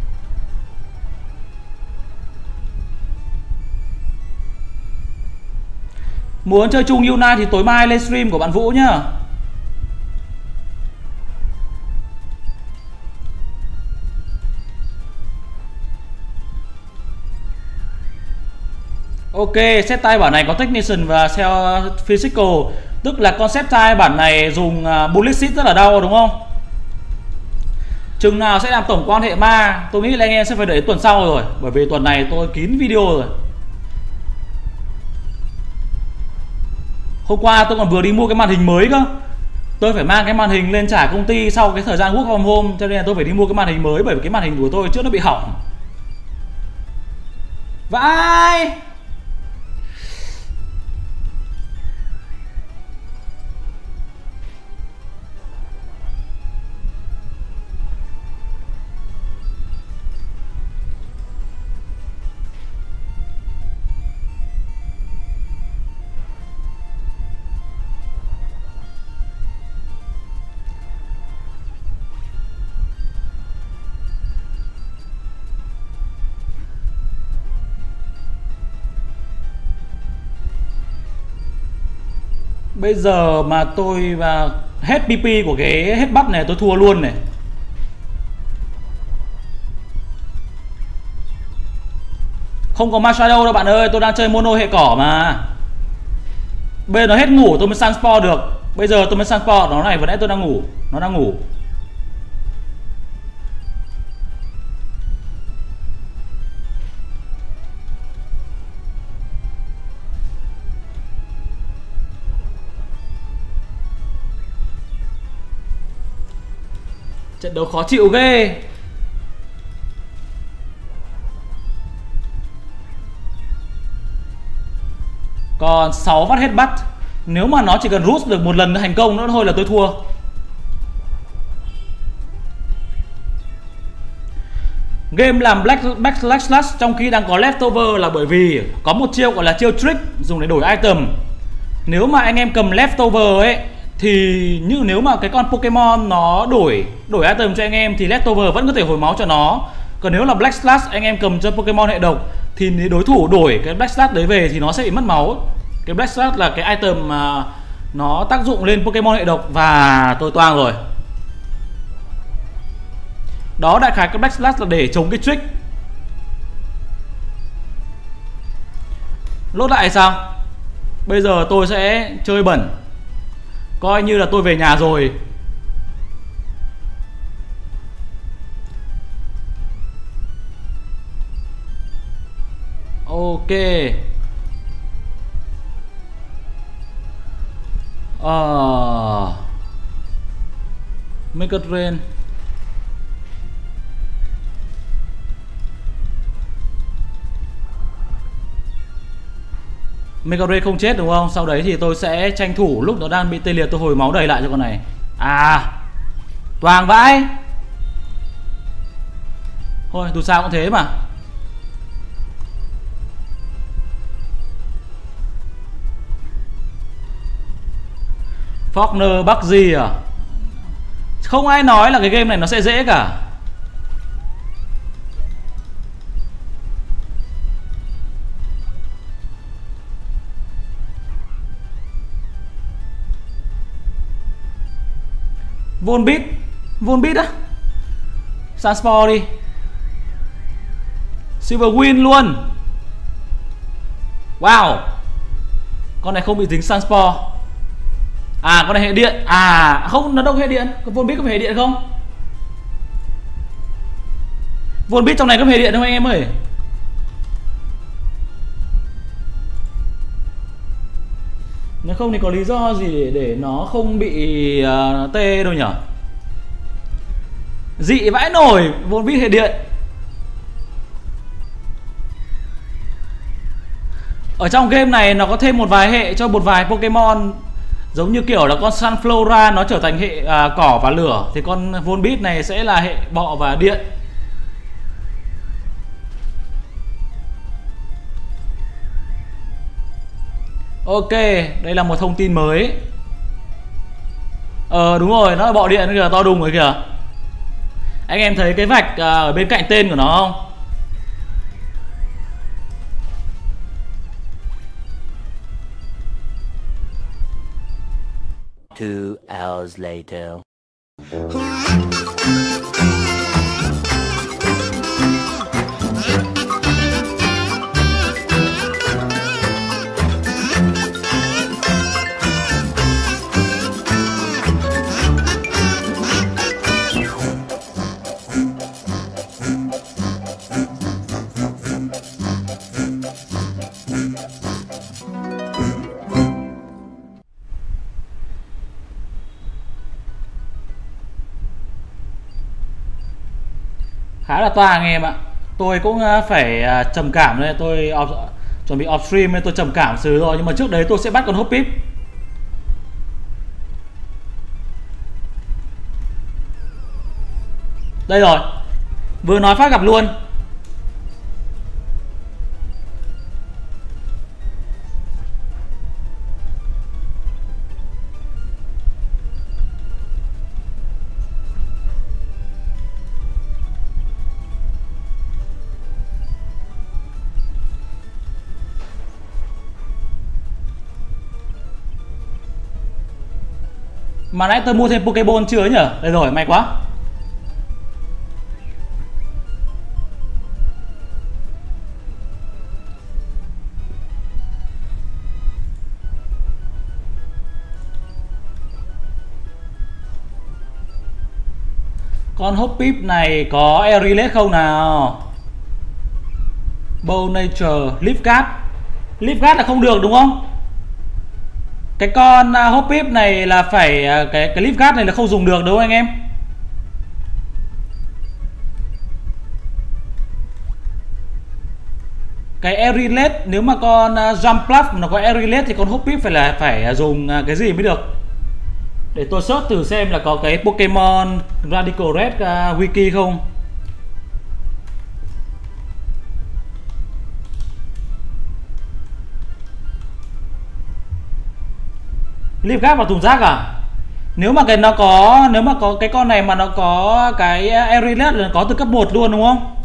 Muốn chơi chung Unite thì tối mai lên stream của bạn Vũ nhá. Ok, set type bản này có Technician và Cell Physical. Tức là con set type bản này dùng uh, Bullet Seed rất là đau đúng không? Chừng nào sẽ làm tổng quan hệ ma? Tôi nghĩ là anh em sẽ phải đợi đến tuần sau rồi. Bởi vì tuần này tôi kín video rồi. Hôm qua tôi còn vừa đi mua cái màn hình mới cơ. tôi phải mang cái màn hình lên trả công ty sau cái thời gian work from home, cho nên là tôi phải đi mua cái màn hình mới, bởi vì cái màn hình của tôi trước nó bị hỏng. Vãi. Bây giờ mà tôi và hết pê pê của cái hết bắt này tôi thua luôn này. Không có Machado đâu bạn ơi, tôi đang chơi mono hệ cỏ mà. Bây giờ nó hết ngủ tôi mới sang sport được. Bây giờ tôi mới sang sport, nó này vừa nãy tôi đang ngủ, nó đang ngủ. Trận đấu khó chịu ghê. Còn sáu phát hết bắt. Nếu mà nó chỉ cần rút được một lần thành công nữa thôi là tôi thua. Game làm black black slash trong khi đang có leftover là bởi vì có một chiêu gọi là chiêu trick dùng để đổi item. Nếu mà anh em cầm leftover ấy thì như nếu mà cái con Pokemon nó đổi đổi item cho anh em thì leftover vẫn có thể hồi máu cho nó. Còn nếu là Black Slash anh em cầm cho Pokemon hệ độc thì nếu đối thủ đổi cái Black Slash đấy về thì nó sẽ bị mất máu. Cái Black Slash là cái item mà nó tác dụng lên Pokemon hệ độc và tôi toang rồi. Đó, đại khái cái Black Slash là để chống cái trick. Lốt lại sao? Bây giờ tôi sẽ chơi bẩn, coi như là tôi về nhà rồi. Ok. Ờ Make it rain. Megare không chết đúng không? Sau đấy thì tôi sẽ tranh thủ lúc nó đang bị tê liệt tôi hồi máu đầy lại cho con này. À, toàng vãi. Thôi dù sao cũng thế mà. Faulkner Bắc gì à? Không ai nói là cái game này nó sẽ dễ cả. Volbeat, Volbeat á, Sunspore đi, Silverwind luôn. Wow, con này không bị dính Sunspore. À, con này hệ điện. À, không, nó đâu có hệ điện. Con Volbeat có phải hệ điện không? Volbeat trong này có hệ điện không anh em ơi? Nếu không thì có lý do gì để, để nó không bị uh, tê đâu nhở? Dị vãi nổi, Volbeat hệ điện. Ở trong game này nó có thêm một vài hệ cho một vài Pokemon. Giống như kiểu là con Sunflora nó trở thành hệ uh, cỏ và lửa, thì con Volbeat này sẽ là hệ bọ và điện. Ok, đây là một thông tin mới. Ờ đúng rồi, nó là bọ điện kìa, to đùng rồi kìa. Anh em thấy cái vạch ở bên cạnh tên của nó không? Two hours later. Khá là toang anh em ạ. Tôi cũng phải trầm cảm nên tôi off, chuẩn bị off stream nên tôi trầm cảm xứ rồi. Nhưng mà trước đấy tôi sẽ bắt con Hoppip. Đây rồi. Vừa nói phát gặp luôn. Mà nãy tôi mua thêm Pokeball chưa nhỉ? Đây rồi, may quá. Con Hoppip này có Aerialate không nào? Bow Nature, Leafguard. Leafguard là không được đúng không? Cái con uh, Hoppip này là phải uh, cái cái Leafguard này là không dùng được đúng không anh em? Cái Aerialate nếu mà con uh, Jumpluff nó có Aerialate thì con Hoppip phải là phải uh, dùng uh, cái gì mới được. Để tôi search thử xem là có cái Pokemon Radical Red uh, wiki không. Leafguard vào thùng rác à? Nếu mà cái nó có nếu mà có cái con này mà nó có cái Aerialate là có từ cấp một luôn đúng không?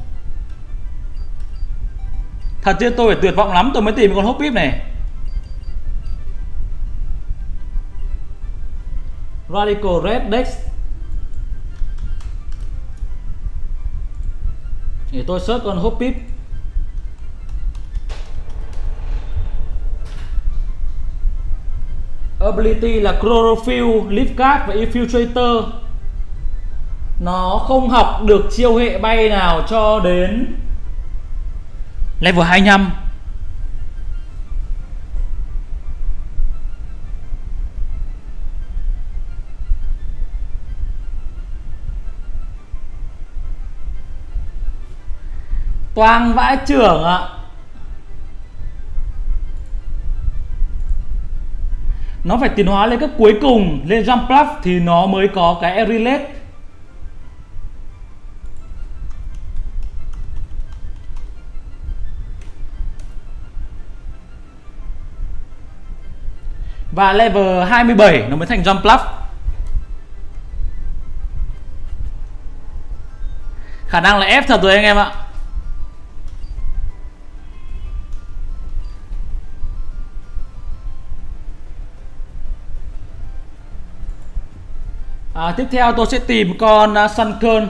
Thật chứ tôi phải tuyệt vọng lắm tôi mới tìm con Hoppip này. Radical Red Dex. Để tôi search con Hoppip. Ability là Chlorophyll, Leafguard và Infiltrator. Nó không học được chiêu hệ bay nào cho đến level hai mươi lăm. Toang vãi trưởng ạ. Nó phải tiến hóa lên cấp cuối cùng, lên Jumpluff thì nó mới có cái Aerialate. Và level hai mươi bảy nó mới thành Jumpluff. Khả năng là ép thật rồi anh em ạ. À, tiếp theo tôi sẽ tìm con uh, Sunkern.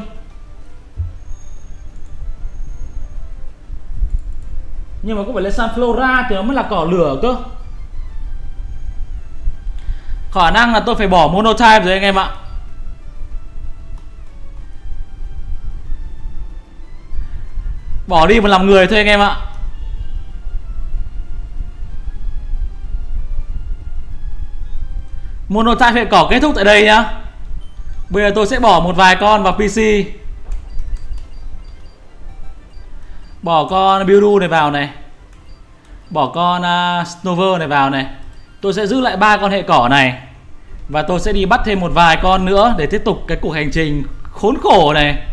Nhưng mà cũng phải lên Sunflora thì nó mới là cỏ lửa cơ. Khả năng là tôi phải bỏ Monotype rồi anh em ạ. Bỏ đi một làm người thôi anh em ạ. Monotype hệ cỏ kết thúc tại đây nhá. Bây giờ tôi sẽ bỏ một vài con vào pê xê. Bỏ con Buildu này vào này. Bỏ con uh, Snover này vào này. Tôi sẽ giữ lại ba con hệ cỏ này. Và tôi sẽ đi bắt thêm một vài con nữa để tiếp tục cái cuộc hành trình khốn khổ này.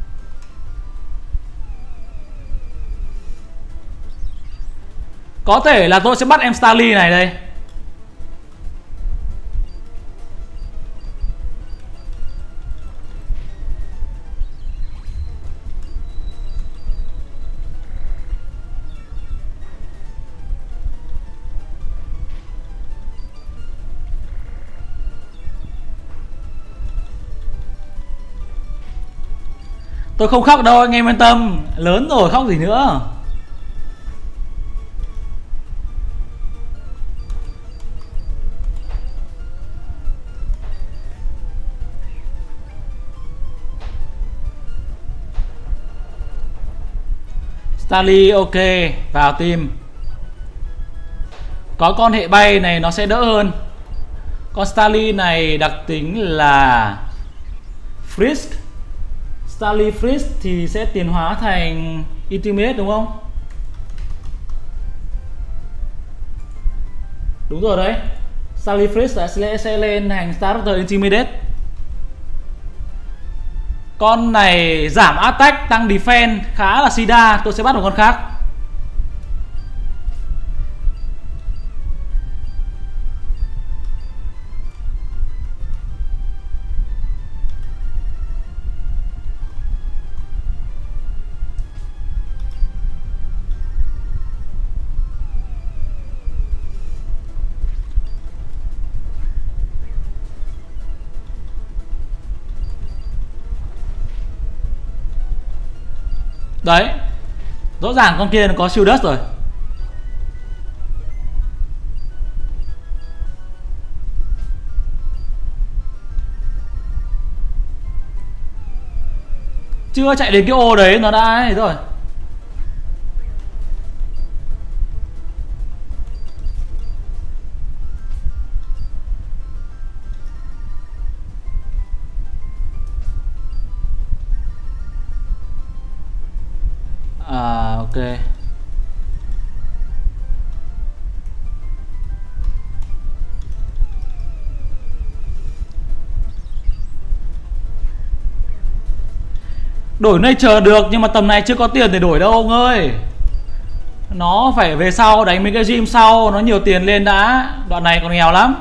Có thể là tôi sẽ bắt em Starly này đây. Tôi không khóc đâu anh em yên tâm. Lớn rồi khóc gì nữa. Starly ok. Vào team. Có con hệ bay này nó sẽ đỡ hơn. Con Starly này đặc tính là Frisk, Starly Freeze thì sẽ tiến hóa thành Intimidate đúng không? Đúng rồi đấy. Starly Freeze sẽ, sẽ lên thành Starter Intimidate. Con này giảm attack, tăng defense khá là sida. Tôi sẽ bắt một con khác. Đấy, rõ ràng con kia nó có shield dust rồi. Chưa chạy đến cái ô đấy nó đã ấy rồi. À, ok. Đổi nature được nhưng mà tầm này chưa có tiền để đổi đâu ông ơi. Nó phải về sau đánh mấy cái gym sau nó nhiều tiền lên đã. Đoạn này còn nghèo lắm.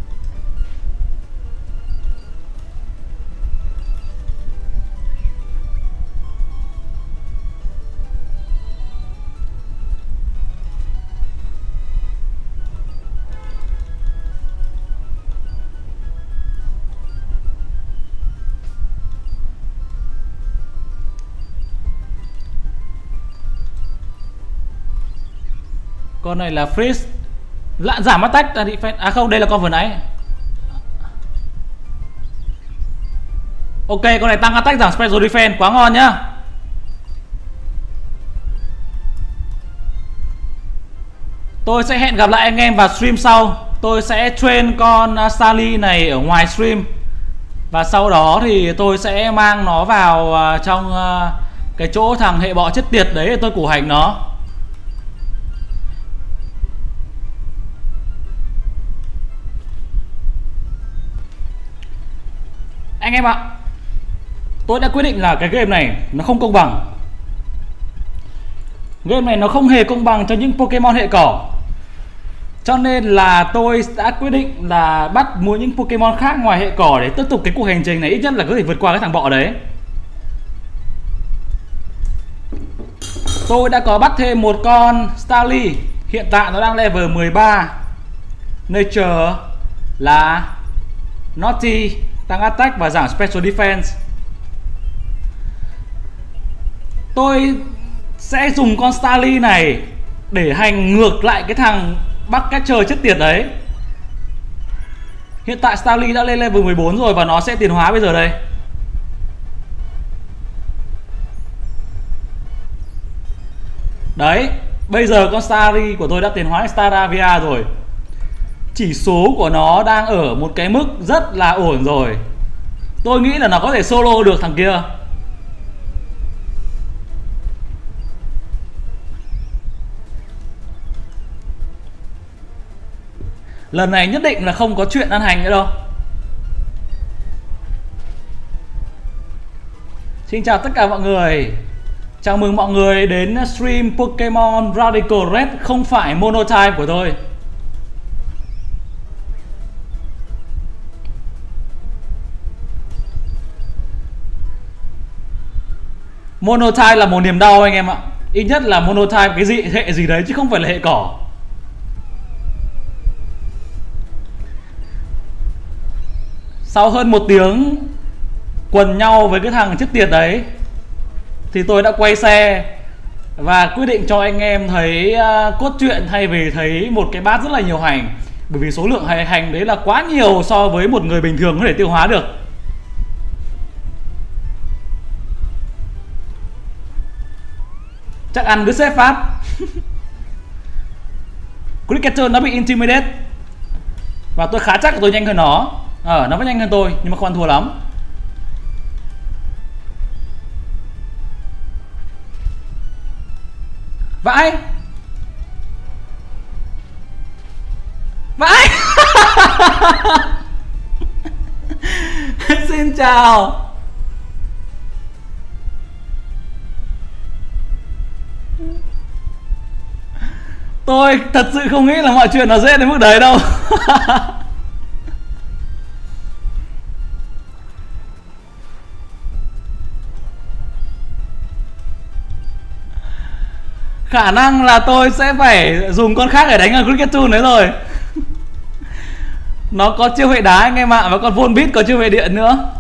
Con này là freeze. Lạ giảm attack à, defense. À không, đây là con vừa nãy. Ok, con này tăng attack giảm special defense, quá ngon nhá. Tôi sẽ hẹn gặp lại anh em vào stream sau. Tôi sẽ train con Starly này ở ngoài stream. Và sau đó thì tôi sẽ mang nó vào trong cái chỗ thằng hệ bọ chết tiệt đấy để tôi củ hành nó. Anh em ạ, tôi đã quyết định là cái game này nó không công bằng. Game này nó không hề công bằng cho những Pokemon hệ cỏ. Cho nên là tôi đã quyết định là bắt mua những Pokemon khác ngoài hệ cỏ để tiếp tục cái cuộc hành trình này, ít nhất là có thể vượt qua cái thằng bọ đấy. Tôi đã có bắt thêm một con Starly. Hiện tại nó đang level mười ba. Nature là Naughty, tăng attack và giảm special defense. Tôi sẽ dùng con Starly này để hành ngược lại cái thằng Bugcatcher chết tiệt đấy. Hiện tại Starly đã lên level mười bốn rồi và nó sẽ tiến hóa bây giờ đây. Đấy, bây giờ con Starly của tôi đã tiến hóa Staravia rồi. Chỉ số của nó đang ở một cái mức rất là ổn rồi. Tôi nghĩ là nó có thể solo được thằng kia. Lần này nhất định là không có chuyện ăn hành nữa đâu. Xin chào tất cả mọi người. Chào mừng mọi người đến stream Pokemon Radical Red không phải monotype của tôi. Monotype là một niềm đau anh em ạ. Ít nhất là monotype cái gì hệ gì đấy chứ không phải là hệ cỏ. Sau hơn một tiếng quần nhau với cái thằng chết tiệt đấy thì tôi đã quay xe và quyết định cho anh em thấy uh, cốt truyện thay vì thấy một cái bát rất là nhiều hành. Bởi vì số lượng hành đấy là quá nhiều so với một người bình thường có thể tiêu hóa được. Chắc ăn cứ xếp phát. Cricketer nó bị intimidate và tôi khá chắc là tôi nhanh hơn nó. Ờ, nó vẫn nhanh hơn tôi nhưng mà không ăn thua lắm. Vãi. Vãi. Xin chào. Tôi thật sự không nghĩ là mọi chuyện nó dễ đến mức đấy đâu. Khả năng là tôi sẽ phải dùng con khác để đánh ở Cricket Tool đấy rồi. Nó có chiêu hệ đá anh em ạ, và con Volbeat có chiêu hệ điện nữa.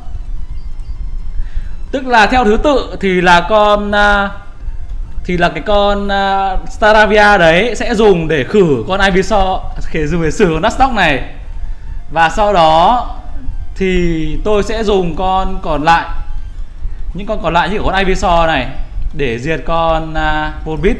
Tức là theo thứ tự thì là con uh, thì là cái con uh, Staravia đấy sẽ dùng để khử con Ivysaur, để dùng để xử con Nuzlocke này. Và sau đó thì tôi sẽ dùng con còn lại, những con còn lại như con Ivysaur này để diệt con uh, Volbeat,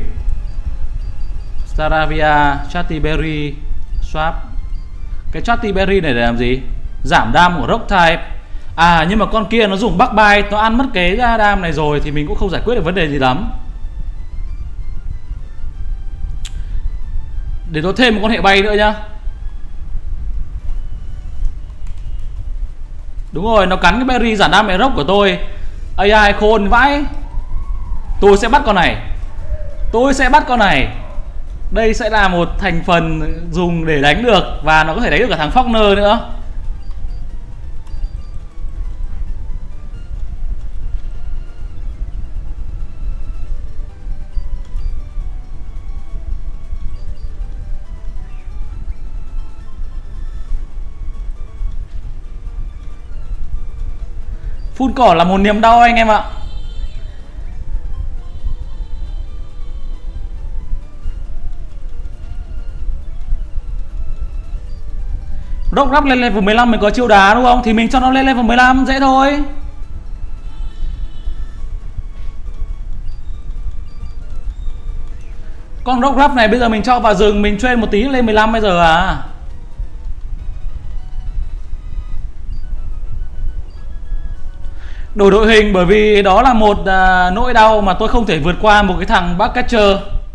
Staravia, Chatty Berry, Swap. Cái Chatty Berry này để làm gì? Giảm đam của Rock Type. À nhưng mà con kia nó dùng Bug Bite, nó ăn mất cái đam này rồi thì mình cũng không giải quyết được vấn đề gì lắm. Để tôi thêm một con hệ bay nữa nhá. Đúng rồi, nó cắn cái berry giảm đam mẹ Rock của tôi. a i khôn vãi. Tôi sẽ bắt con này. Tôi sẽ bắt con này. Đây sẽ là một thành phần dùng để đánh được, và nó có thể đánh được cả thằng Faulkner nữa. Phun cỏ là một niềm đau anh em ạ. Rock Rap lên level mười lăm mình có chiêu đá đúng không? Thì mình cho nó lên level mười lăm, dễ thôi. Con Rock Rap này bây giờ mình cho vào rừng, mình train một tí lên mười lăm bây giờ à. Đổi đội hình bởi vì đó là một uh, nỗi đau mà tôi không thể vượt qua một cái thằng Backcatcher.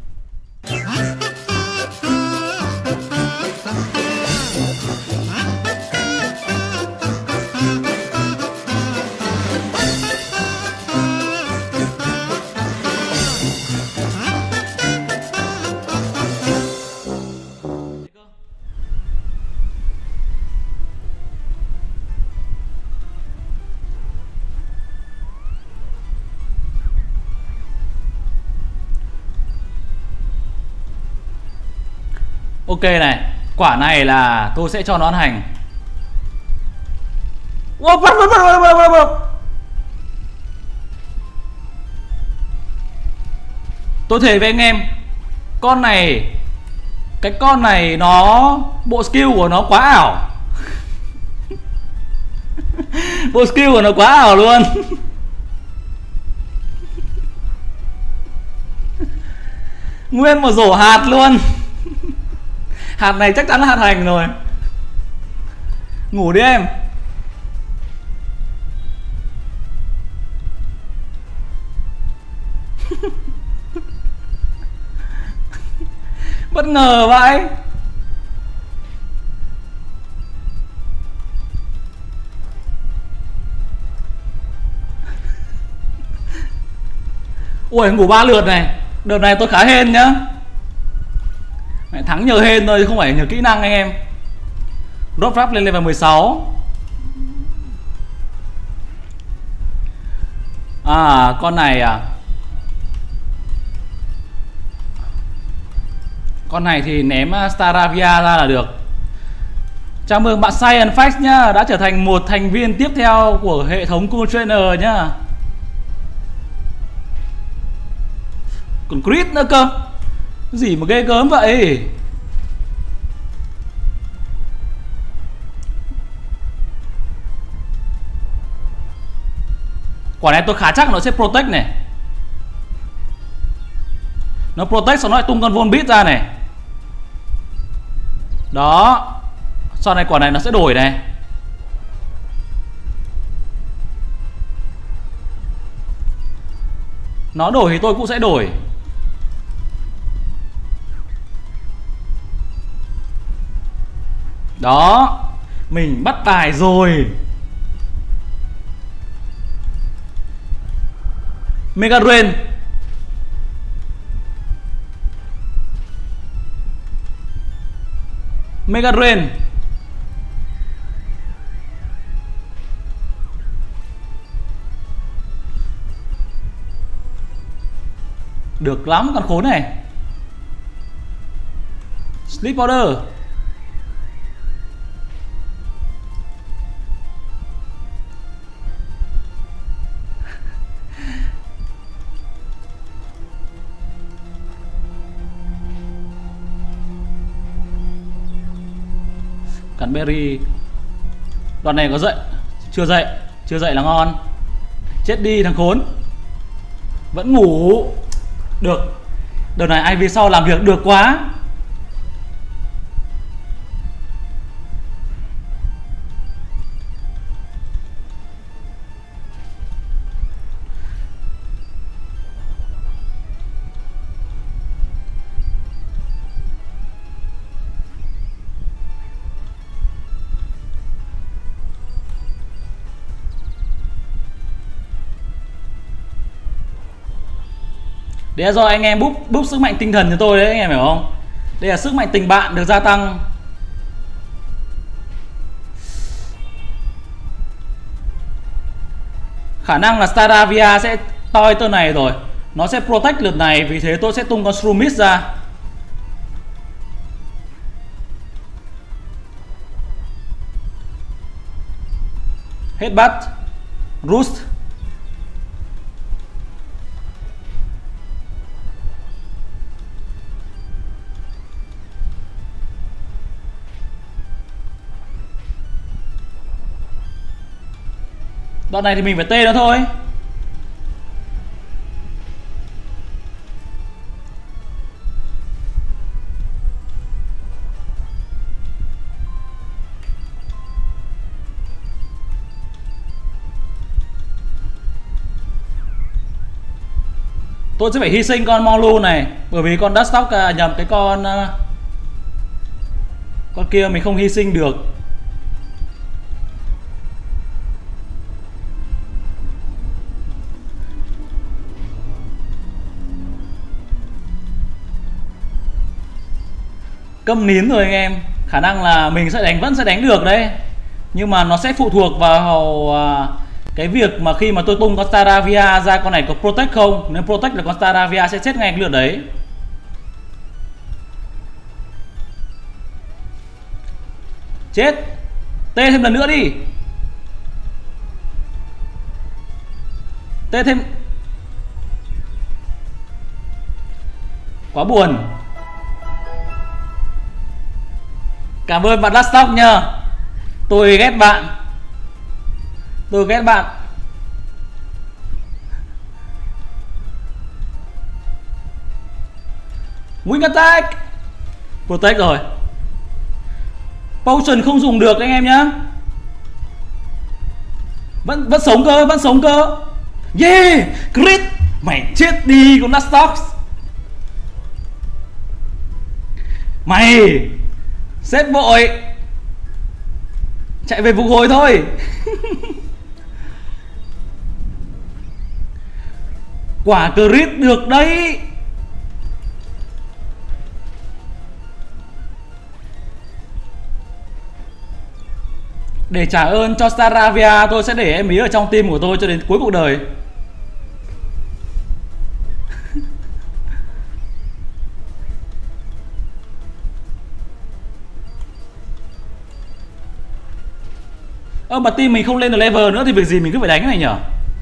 Ok này, quả này là tôi sẽ cho nó ăn hành. Tôi thề với anh em, con này, cái con này nó, bộ skill của nó quá ảo. Bộ skill của nó quá ảo luôn. Nguyên một rổ hạt luôn. Hạt này chắc chắn là hạt hành rồi. Ngủ đi em. Bất ngờ vậy. Ui, ngủ ba lượt này. Đợt này tôi khá hên nhá. Thắng nhờ hên thôi chứ không phải nhờ kỹ năng anh em. Drop Rap lên level mười sáu. À con này à. Con này thì ném Staravia ra là được. Chào mừng bạn Science Facts nhá, đã trở thành một thành viên tiếp theo của hệ thống Cool Trainer nhá. Còn crit nữa cơ. Gì mà ghê gớm vậy. Quả này tôi khá chắc nó sẽ protect này. Nó protect xong nó lại tung con Volbeat ra này. Đó. Sau này quả này nó sẽ đổi này. Nó đổi thì tôi cũng sẽ đổi. Đó, mình bắt bài rồi. Mega Rain. Mega Rain. Được lắm con khốn này. Sleep Powder. Cắn berry. Đoạn này có dậy. Chưa dậy. Chưa dậy là ngon. Chết đi thằng khốn. Vẫn ngủ. Được. Đợt này ai về sau làm việc được quá. Đấy là do anh em búp búp sức mạnh tinh thần cho tôi đấy, anh em hiểu không? Đây là sức mạnh tình bạn được gia tăng. Khả năng là Staravia sẽ toi tên này rồi. Nó sẽ protect lượt này, vì thế tôi sẽ tung con Shroomis ra. Headbutt, Roost. Đoạn này thì mình phải tê nó thôi. Tôi sẽ phải hy sinh con Molu này, bởi vì con Dustock à, nhầm cái con uh, con kia mình không hy sinh được. Câm nín rồi anh em. Khả năng là mình sẽ đánh, vẫn sẽ đánh được đấy, nhưng mà nó sẽ phụ thuộc vào uh, cái việc mà khi mà tôi tung con Staravia ra, con này có protect không. Nếu protect là con Staravia sẽ chết ngay cái lượt đấy. Chết. Tê thêm lần nữa đi. Tê thêm. Quá buồn. Cảm ơn bạn Dustock nha. Tôi ghét bạn. Tôi ghét bạn. Wing attack. Protect rồi. Potion không dùng được anh em nhá. Vẫn vẫn sống cơ, vẫn sống cơ. Yeah, crit. Mày chết đi con Dustock. Mày xếp vội. Chạy về phục hồi thôi. Quả crit được đấy. Để trả ơn cho Staravia, tôi sẽ để em ý ở trong team của tôi cho đến cuối cuộc đời. Ơ mà team mình không lên được level nữa thì việc gì mình cứ phải đánh cái này nhở?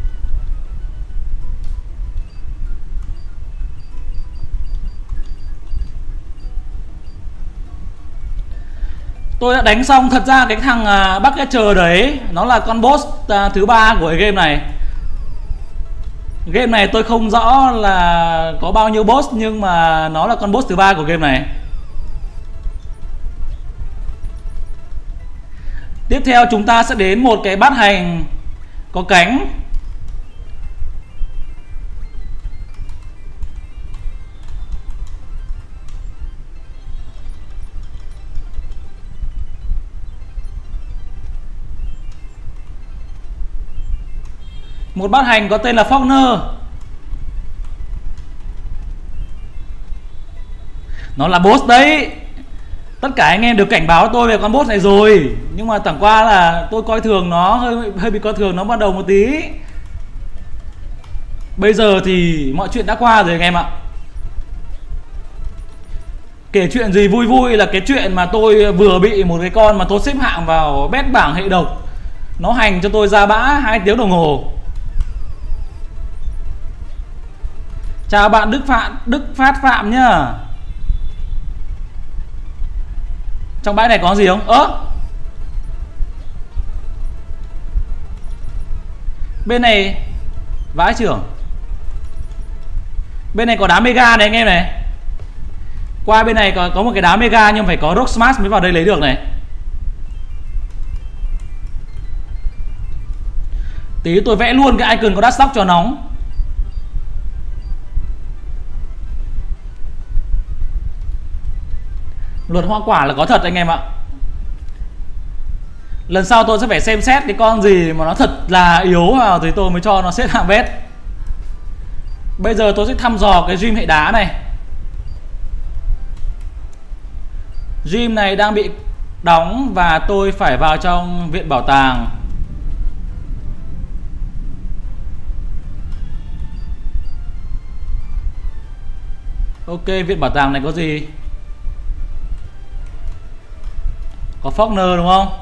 Tôi đã đánh xong. Thật ra cái thằng uh, Bucketcher đấy nó là con boss uh, thứ ba của cái game này. Game này tôi không rõ là có bao nhiêu boss, nhưng mà nó là con boss thứ ba của game này. Tiếp theo chúng ta sẽ đến một cái bát hành có cánh. Một bát hành có tên là Faulkner. Nó là boss đấy. Tất cả anh em được cảnh báo tôi về con boss này rồi, nhưng mà chẳng qua là tôi coi thường nó, hơi hơi bị coi thường nó ban đầu một tí. Bây giờ thì mọi chuyện đã qua rồi anh em ạ. Kể chuyện gì vui vui là cái chuyện mà tôi vừa bị một cái con mà tôi xếp hạng vào bét bảng hệ độc, nó hành cho tôi ra bã hai tiếng đồng hồ. Chào bạn Đức Phạm, Đức Phát Phạm nhá. Trong bãi này có gì không? Ơ, bên này vãi trưởng. Bên này có đá mega này anh em này. Qua bên này có, có một cái đá mega nhưng phải có rock smash mới vào đây lấy được này. Tí tôi vẽ luôn cái icon có đắt stock cho nóng. Luật hoa quả là có thật anh em ạ. Lần sau tôi sẽ phải xem xét cái con gì mà nó thật là yếu vào thì tôi mới cho nó xếp hạng vét. Bây giờ tôi sẽ thăm dò cái gym hệ đá này. Gym này đang bị đóng và tôi phải vào trong viện bảo tàng. Ok, viện bảo tàng này có gì? Có Faulkner đúng không?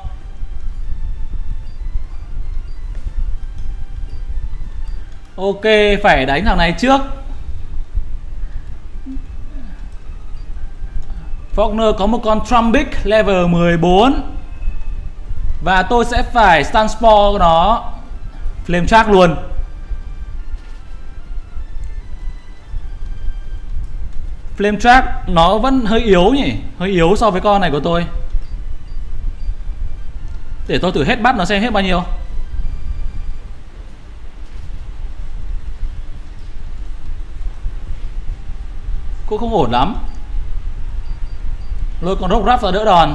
Ok, phải đánh thằng này trước. Faulkner có một con Trumbic level mười bốn. Và tôi sẽ phải stun spore nó Flame Track luôn. Flame Track nó vẫn hơi yếu nhỉ, hơi yếu so với con này của tôi. Để tôi thử hết bắt nó xem hết bao nhiêu. Cũng không ổn lắm. Lôi con Rock Ruff ra đỡ đòn.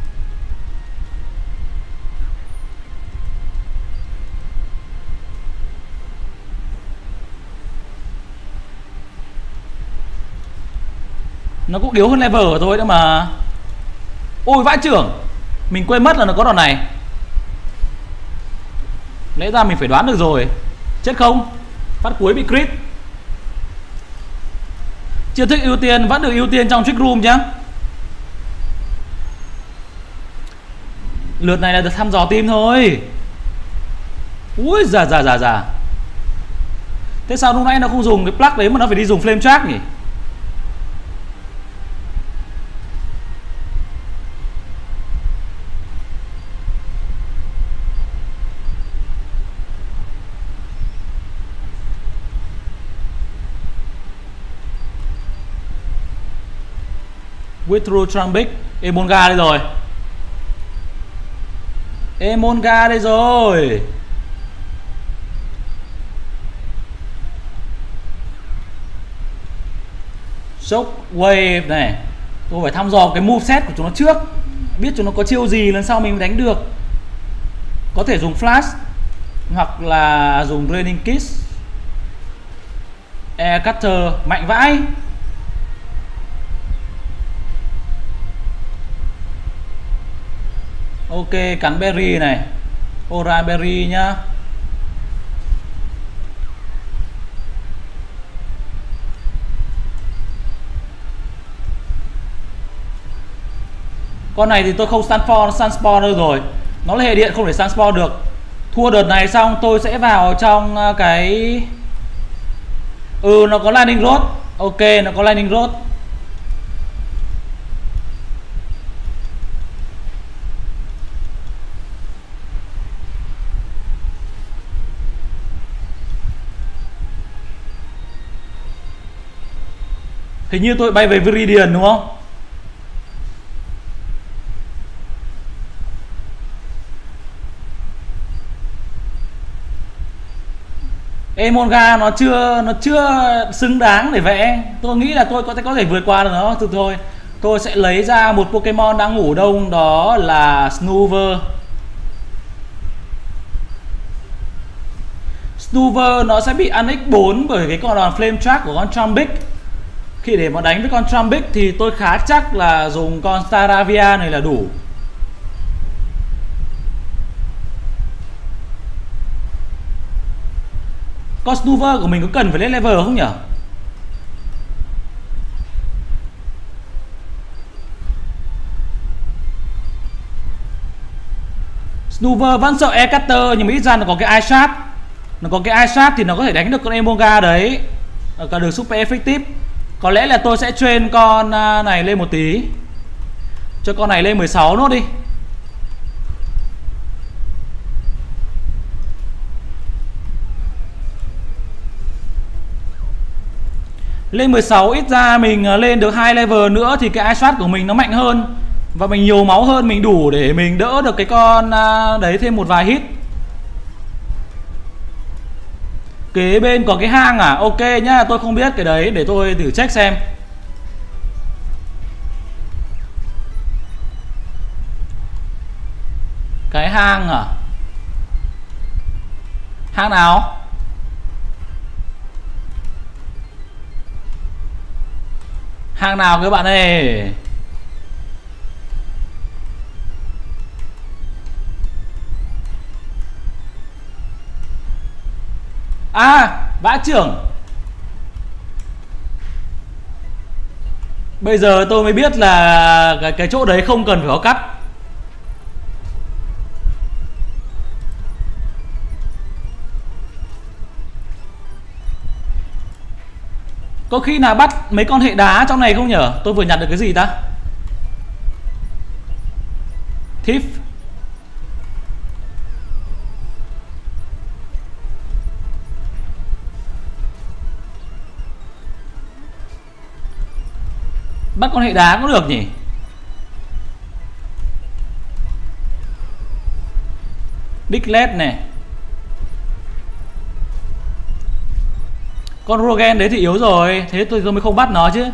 Nó cũng yếu hơn level của tôi nữa mà. Ôi vãi trưởng, mình quên mất là nó có đòn này. Lẽ ra mình phải đoán được rồi. Chết không? Phát cuối bị crit. Chiêu thức ưu tiên vẫn được ưu tiên trong trick room nhá. Lượt này là được thăm dò team thôi. Ui già già già già. Thế sao lúc nãy nó không dùng cái plug đấy mà nó phải đi dùng Flame Track nhỉ? Withdraw Trumbic. Emolga đây rồi. Emolga đây rồi. Shockwave này. Tôi phải thăm dò cái moveset của chúng nó trước, biết chúng nó có chiêu gì lần sau mình đánh được. Có thể dùng Flash hoặc là dùng Raining Kiss. Air Cutter mạnh vãi. Ok, cắn berry này. Ora berry nhá. Con này thì tôi không Sunspore, Sunspore đâu rồi. Nó là hệ điện không thể Sunspore được. Thua đợt này xong tôi sẽ vào trong cái... Ừ, nó có Lightning Rod. Ok, nó có Lightning Rod. Hình như tôi bay về Viridian đúng không? Emolga nó chưa nó chưa xứng đáng để vẽ. Tôi nghĩ là tôi có thể có thể vượt qua được nó. Từ thôi tôi sẽ lấy ra một Pokemon đang ngủ đông, đó là Snoover. Snoover nó sẽ bị ăn x bốn bởi cái con đòn Flame Track của con Trumbic. Khi để mà đánh với con Trumbic thì tôi khá chắc là dùng con Staravia này là đủ. Con Snoover của mình có cần phải lên level không nhỉ? Snoover vẫn sợ E-Cutter nhưng mà ít ra nó có cái Eyeshot. Nó có cái Eyeshot thì nó có thể đánh được con Emolga đấy. Cả được super effective. Có lẽ là tôi sẽ train con này lên một tí. Cho con này lên mười sáu nốt đi. Lên mười sáu ít ra mình lên được hai level nữa thì cái Eyeshot của mình nó mạnh hơn. Và mình nhiều máu hơn, mình đủ để mình đỡ được cái con đấy thêm một vài hit. Kế bên có cái hang à? Ok nhá, tôi không biết cái đấy, để tôi thử check xem. Cái hang à? Hang nào? Hang nào các bạn ơi? À, vã trưởng. Bây giờ tôi mới biết là cái, cái chỗ đấy không cần phải có cắt. Có khi nào bắt mấy con hệ đá trong này không nhở? Tôi vừa nhặt được cái gì ta? Thief. Bắt con hệ đá cũng được nhỉ? Dicklet này. Con Rogan đấy thì yếu rồi, thế tôi, tôi mới không bắt nó chứ.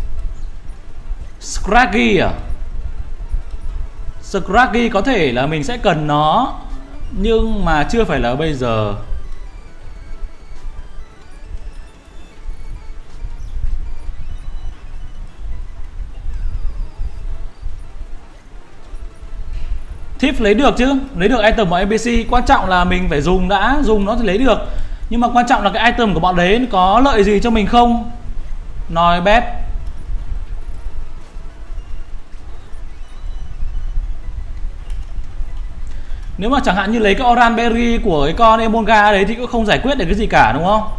Scraggy à? Scraggy có thể là mình sẽ cần nó, nhưng mà chưa phải là bây giờ. Thief lấy được chứ, lấy được item của en pê xê. Quan trọng là mình phải dùng đã, dùng nó thì lấy được. Nhưng mà quan trọng là cái item của bọn đấy có lợi gì cho mình không. Nói bét. Nếu mà chẳng hạn như lấy cái Oran Berry của cái con Emolga đấy thì cũng không giải quyết được cái gì cả, đúng không?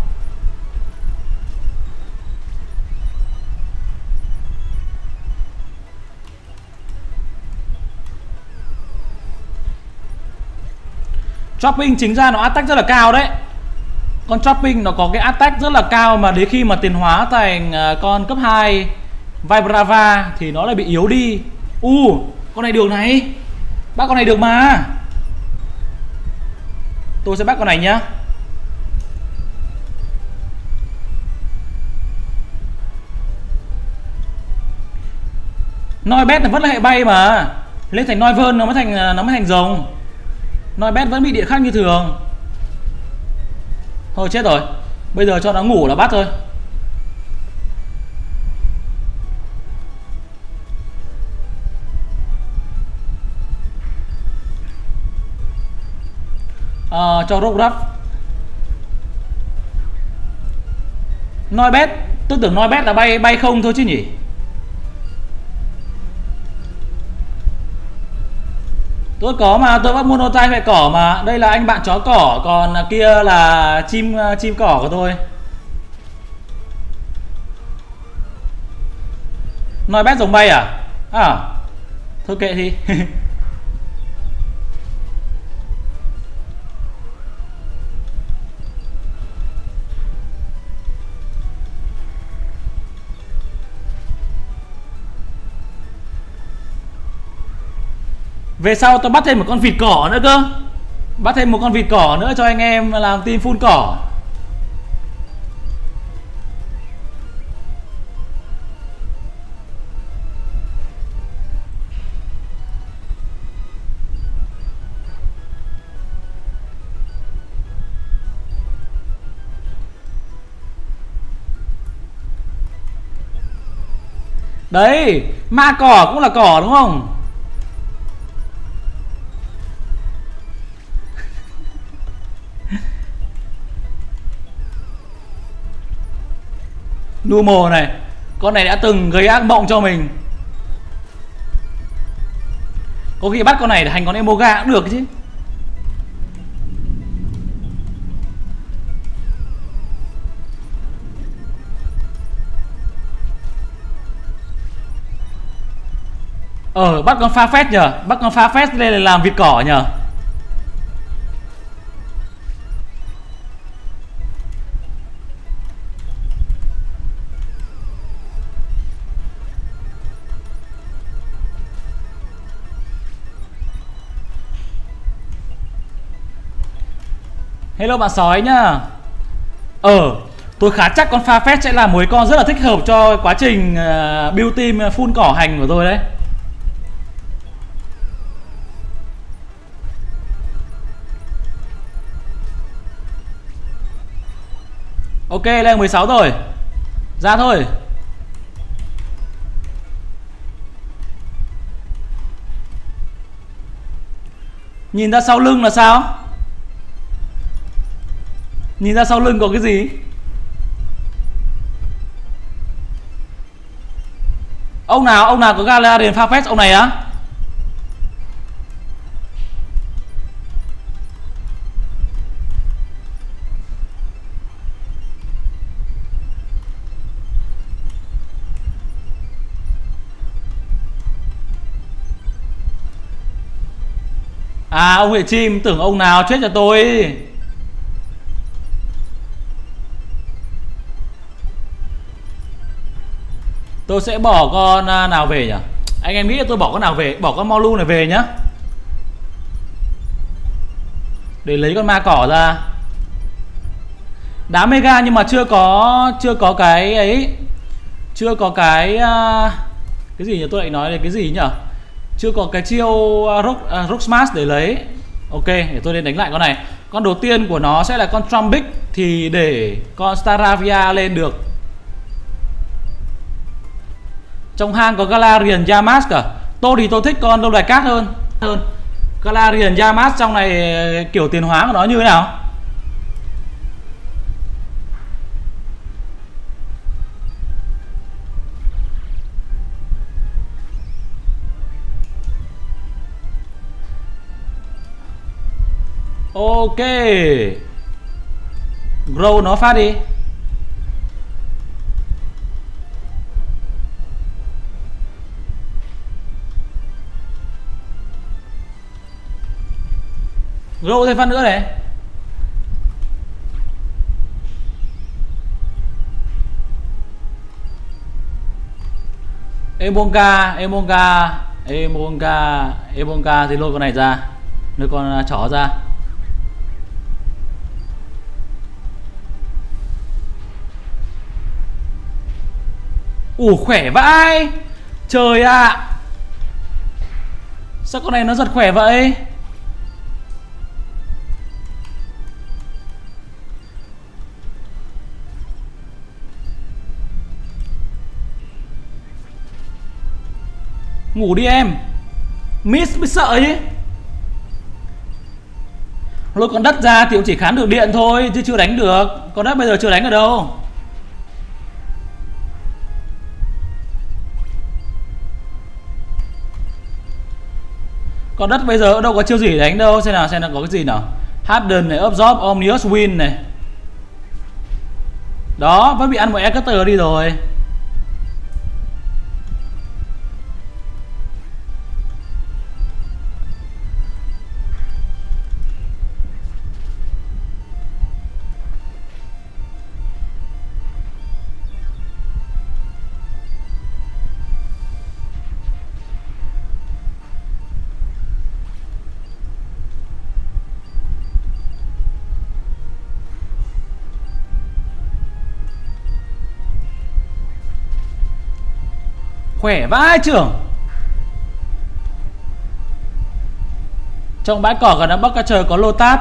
Chopping chính ra nó attack rất là cao đấy. Con Chopping nó có cái attack rất là cao, mà đến khi mà tiến hóa thành con cấp hai Vibrava thì nó lại bị yếu đi. U, uh, con này được này. Bắt con này được mà. Tôi sẽ bắt con này nhá. Noibet là vẫn là hệ bay mà. Lên thành Noivern nó mới thành nó mới thành rồng. Noibet vẫn bị địa khắc như thường. Thôi chết rồi. Bây giờ cho nó ngủ là bắt thôi. À, cho Rograph. Noibet, tôi tưởng Noibet là bay bay không thôi chứ nhỉ. Tôi có mà, tôi bắt monotype hệ cỏ mà. Đây là anh bạn chó cỏ, còn kia là chim chim cỏ của tôi. Noibet giống bay à? À, thôi kệ đi. Về sau tôi bắt thêm một con vịt cỏ nữa cơ. Bắt thêm một con vịt cỏ nữa cho anh em làm team full cỏ. Đấy, ma cỏ cũng là cỏ đúng không? Numo này, con này đã từng gây ác mộng cho mình. Có khi bắt con này để thành con Emoga cũng được chứ. Ờ, bắt con Farfetch nhờ, bắt con Farfetch lên để làm vịt cỏ nhờ. Hello bạn sói nhá. Ờ, tôi khá chắc con Farfetch sẽ là một cái con rất là thích hợp cho quá trình uh, build team full cỏ hành của tôi đấy. Ok, lên mười sáu rồi. Ra thôi. Nhìn ra sau lưng là sao? Nhìn ra sau lưng có cái gì? Ông nào, ông nào có Galarian Farfetch ông này á? À, ông hệ chim, tưởng ông nào chết cho tôi. Tôi sẽ bỏ con nào về nhỉ? Anh em nghĩ là tôi bỏ con nào về? Bỏ con Molu này về nhá. Để lấy con ma cỏ ra. Đá mega nhưng mà chưa có chưa có cái ấy, chưa có cái uh, cái gì nhỉ? Tôi lại nói là cái gì nhỉ? Chưa có cái chiêu uh, rock, uh, rock smash để lấy. Ok, để tôi lên đánh lại con này. Con đầu tiên của nó sẽ là con Trumbic, thì để con Staravia lên được. Trong hang có Galarian Yamask cả. Tôi thì tôi thích con lâu đài cát hơn. hơn Galarian Yamask trong này kiểu tiền hóa của nó như thế nào? Ok, grow nó phát đi. Grow thêm phát nữa này. Emonga, Emonga, Emonga, Emonga thì lôi con này ra, lôi con chó ra. Ủa khỏe vãi. Trời ạ, à, sao con này nó giật khỏe vậy? Ngủ đi em. Miss mới sợ chứ. Lôi con đất ra thì cũng chỉ kháng được điện thôi, chứ chưa đánh được. Con đất bây giờ chưa đánh ở đâu. Con đất bây giờ đâu có chiêu gì đánh đâu. Xem nào, xem nào có cái gì nào. Harden này, Absorb, Omnious Win này. Đó, vẫn bị ăn một Exeter đi rồi. Khỏe vãi trưởng. Trong bãi cỏ gần đám Bắc Cá Trời có Lotat.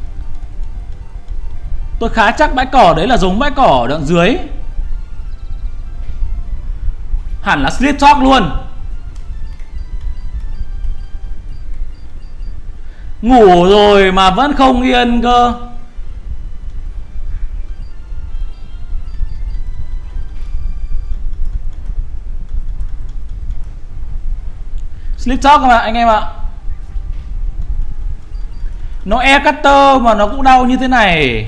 Tôi khá chắc bãi cỏ đấy là giống bãi cỏ đoạn dưới. Hẳn là Sleep Talk luôn. Ngủ rồi mà vẫn không yên cơ. Sleep Talk các bạn anh em ạ. Nó air cutter mà nó cũng đau như thế này.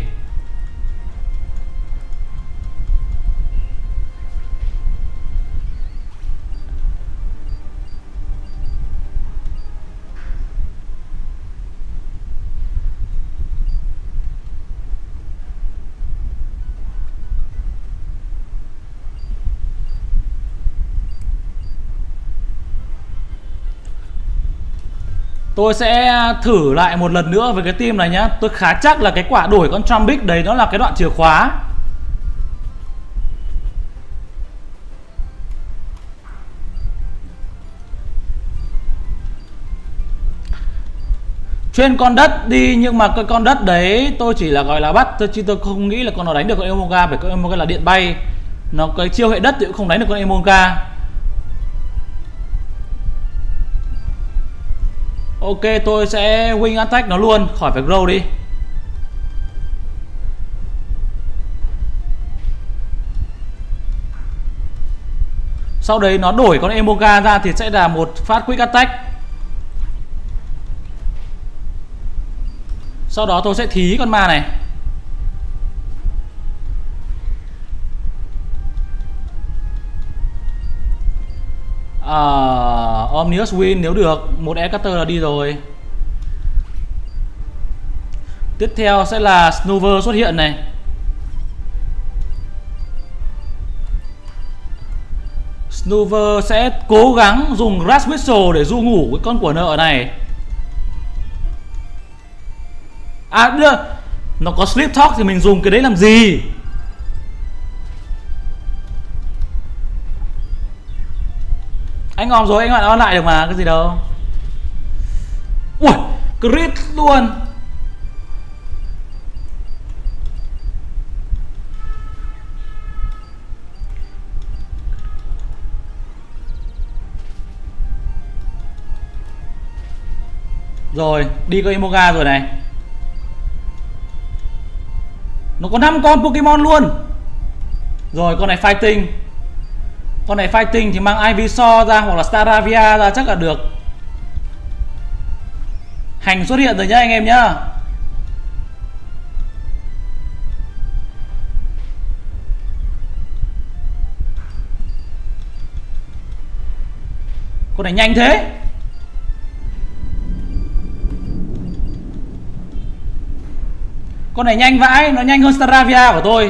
Tôi sẽ thử lại một lần nữa với cái team này nhá. Tôi khá chắc là cái quả đổi con Trumbic đấy nó là cái đoạn chìa khóa. Chuyên con đất đi, nhưng mà cái con đất đấy tôi chỉ là gọi là bắt tôi, chứ tôi không nghĩ là con nó đánh được con Emolga. Bởi con Emolga là điện bay, nó cái chiêu hệ đất thì cũng không đánh được con Emolga. Ok, tôi sẽ wing attack nó luôn, khỏi phải grow đi. Sau đấy nó đổi con Emolga ra thì sẽ là một phát quick attack. Sau đó tôi sẽ thí con ma này. Uh, Omnius Win nếu được. Một air cutter là đi rồi. Tiếp theo sẽ là Snover xuất hiện này. Snover sẽ cố gắng dùng Grass Whistle để du ngủ cái con của nợ này. À đưa, nó có Sleep Talk thì mình dùng cái đấy làm gì? Anh ngon rồi, anh bạn on lại được mà, cái gì đâu. Ui, crit luôn. Rồi, đi có Emolga rồi này. Nó có năm con Pokemon luôn. Rồi, con này fighting. Con này fighting thì mang Ivysaur ra hoặc là Staravia ra chắc là được. Hành xuất hiện rồi nhá anh em nhá. Con này nhanh thế. Con này nhanh vãi, nó nhanh hơn Staravia của tôi.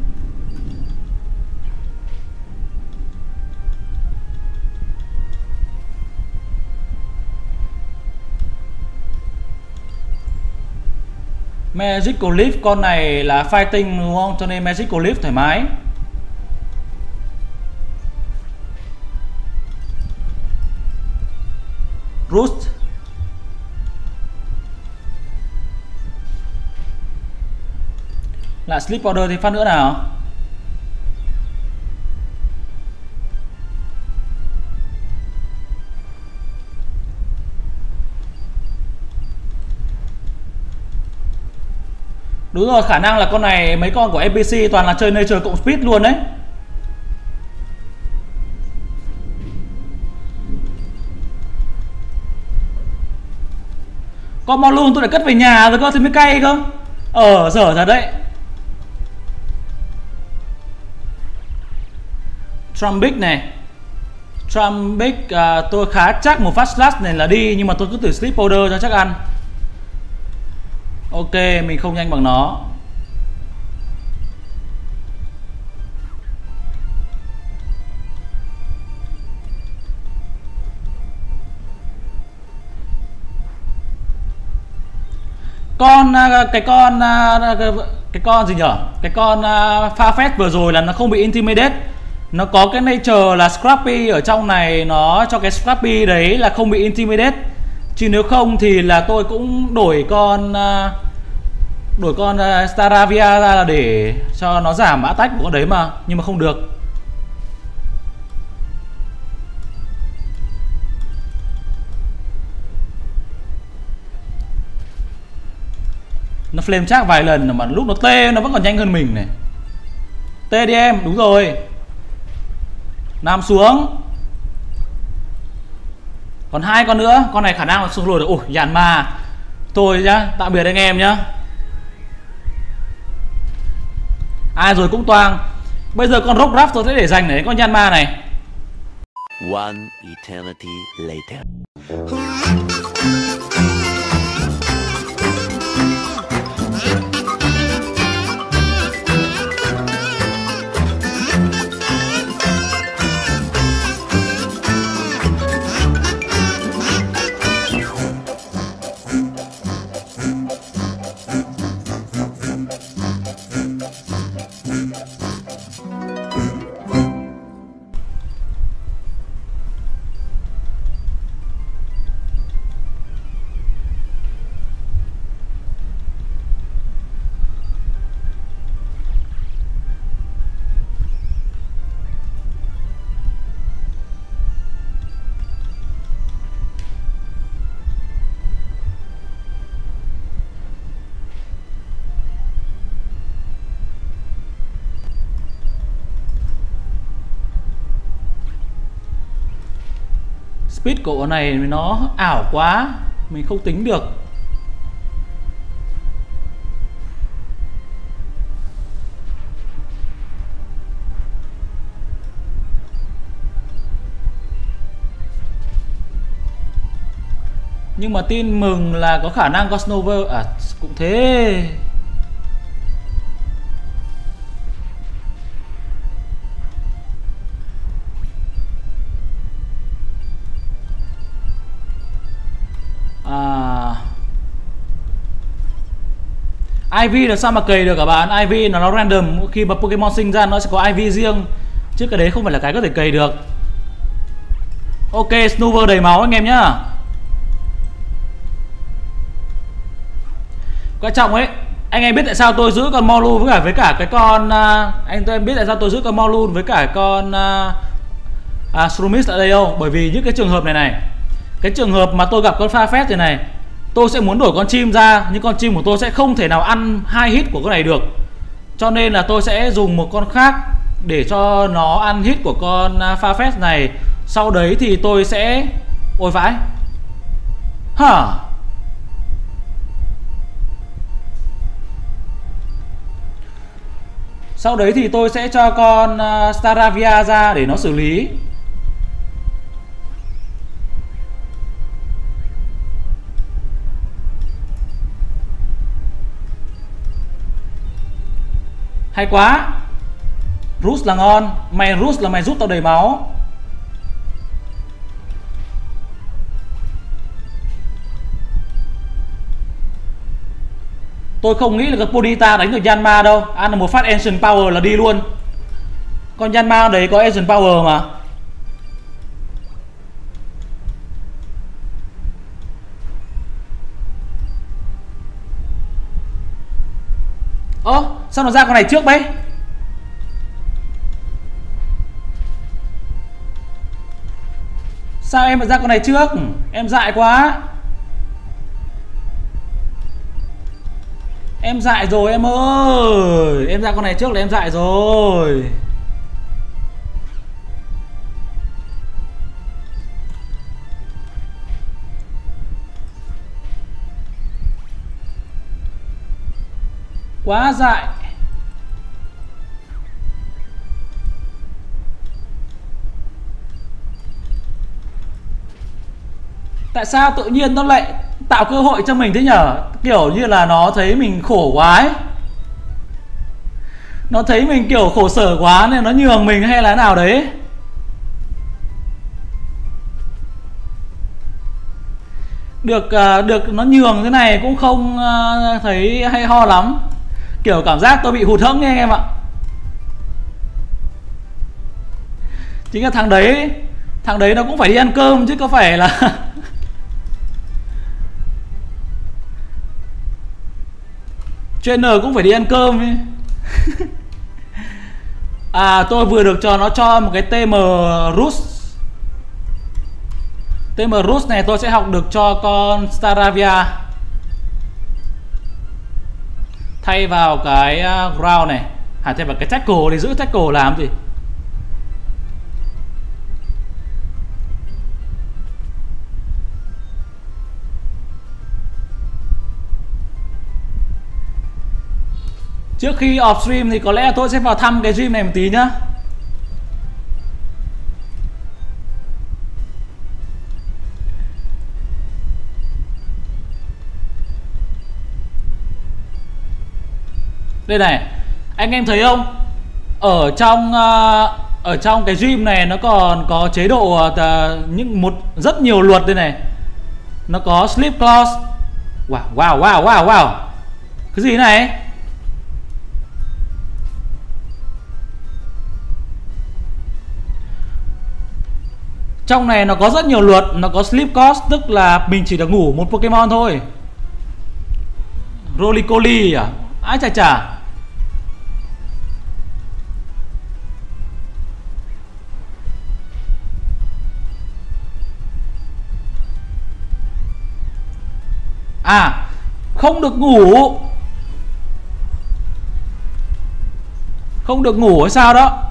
Magical Leaf, con này là fighting đúng không? Cho nên Magical Leaf thoải mái. Roost. Là Sleep Powder thì phát nữa nào. Đúng rồi, khả năng là con này mấy con của ép pê xê toàn là chơi Nature cộng Speed luôn đấy. Con Moloon tôi lại cất về nhà rồi cơ thì mới cay cơ. Ờ, dở thật đấy. Trumbic này. Trumbic uh, tôi khá chắc một phát slash này là đi, nhưng mà tôi cứ thử Sleep Powder cho chắc ăn. Ok, mình không nhanh bằng nó. Con cái con cái con gì nhở? Cái con Farfetch vừa rồi là nó không bị intimidate. Nó có cái nature là Scrappy ở trong này, nó cho cái Scrappy đấy là không bị intimidate. Chứ nếu không thì là tôi cũng đổi con đổi con Staravia ra là để cho nó giảm attack của con đấy mà, nhưng mà không được. Nó flame chắc vài lần mà lúc nó tê nó vẫn còn nhanh hơn mình này. Tê đi em, đúng rồi. Nằm xuống. Còn hai con nữa, con này khả năng là xuống lùi được. Ủa, dàn ma. Thôi nhá, tạm biệt anh em nhá. Ai rồi cũng toang. Bây giờ con Rock Raft tôi sẽ để dành để con Nhan Ma này. One eternity later. Speed của con này nó ảo quá, mình không tính được. Nhưng mà tin mừng là có khả năng có Snover. À cũng thế. À, i vê là sao mà cày được các bạn? i vê là nó random, khi mà Pokemon sinh ra nó sẽ có i vê riêng, chứ cái đấy không phải là cái có thể cày được. Ok, Snover đầy máu anh em nhá. Quan trọng ấy, anh em biết tại sao tôi giữ con Molu với cả với cả cái con uh, anh tôi em biết tại sao tôi giữ con Molu với cả con uh, uh, Shroomis ở đây không? Bởi vì những cái trường hợp này này, cái trường hợp mà tôi gặp con Farfetch'd thế này, tôi sẽ muốn đổi con chim ra, nhưng con chim của tôi sẽ không thể nào ăn hai hit của con này được. Cho nên là tôi sẽ dùng một con khác để cho nó ăn hit của con Farfetch'd này. Sau đấy thì tôi sẽ... Ôi vãi. Hả? Sau đấy thì tôi sẽ cho con uh, Staravia ra để nó xử lý. Hay quá. Roost là ngon. Mày Roost là mày giúp tao đầy máu. Tôi không nghĩ là cái Ponyta đánh được Yanma đâu. Ăn là một phát Ancient Power là đi luôn. Con Yanma đấy có Ancient Power mà. Ơ, sao nó ra con này trước đấy? Sao em lại ra con này trước? Em dại quá. Em dại rồi em ơi. Em ra con này trước là em dại rồi. Quá dại. Tại sao tự nhiên nó lại tạo cơ hội cho mình thế nhở? Kiểu như là nó thấy mình khổ quá ấy. Nó thấy mình kiểu khổ sở quá nên nó nhường mình hay là nào đấy. Được được nó nhường thế này cũng không thấy hay ho lắm. Kiểu cảm giác tôi bị hụt hẫng anh em ạ. Chính là thằng đấy, thằng đấy nó cũng phải đi ăn cơm chứ có phải là trainer cũng phải đi ăn cơm ấy. À tôi vừa được cho nó cho một cái tê em Roost. tê em Roost này tôi sẽ học được cho con Staravia. Thay vào cái uh, ground này, hãy thay vào cái tackle để giữ tackle làm gì. Trước khi off stream thì có lẽ tôi sẽ vào thăm cái gym này một tí nhá. Đây này, anh em thấy không? Ở trong uh, ở trong cái gym này nó còn có chế độ uh, những một rất nhiều luật đây này. Nó có sleep clause. Wow wow wow wow wow. Cái gì này? Trong này nó có rất nhiều luật, nó có sleep cost, tức là mình chỉ được ngủ một Pokemon thôi. Rolycoly à? Ai chà chà. À, không được ngủ. Không được ngủ hay sao đó.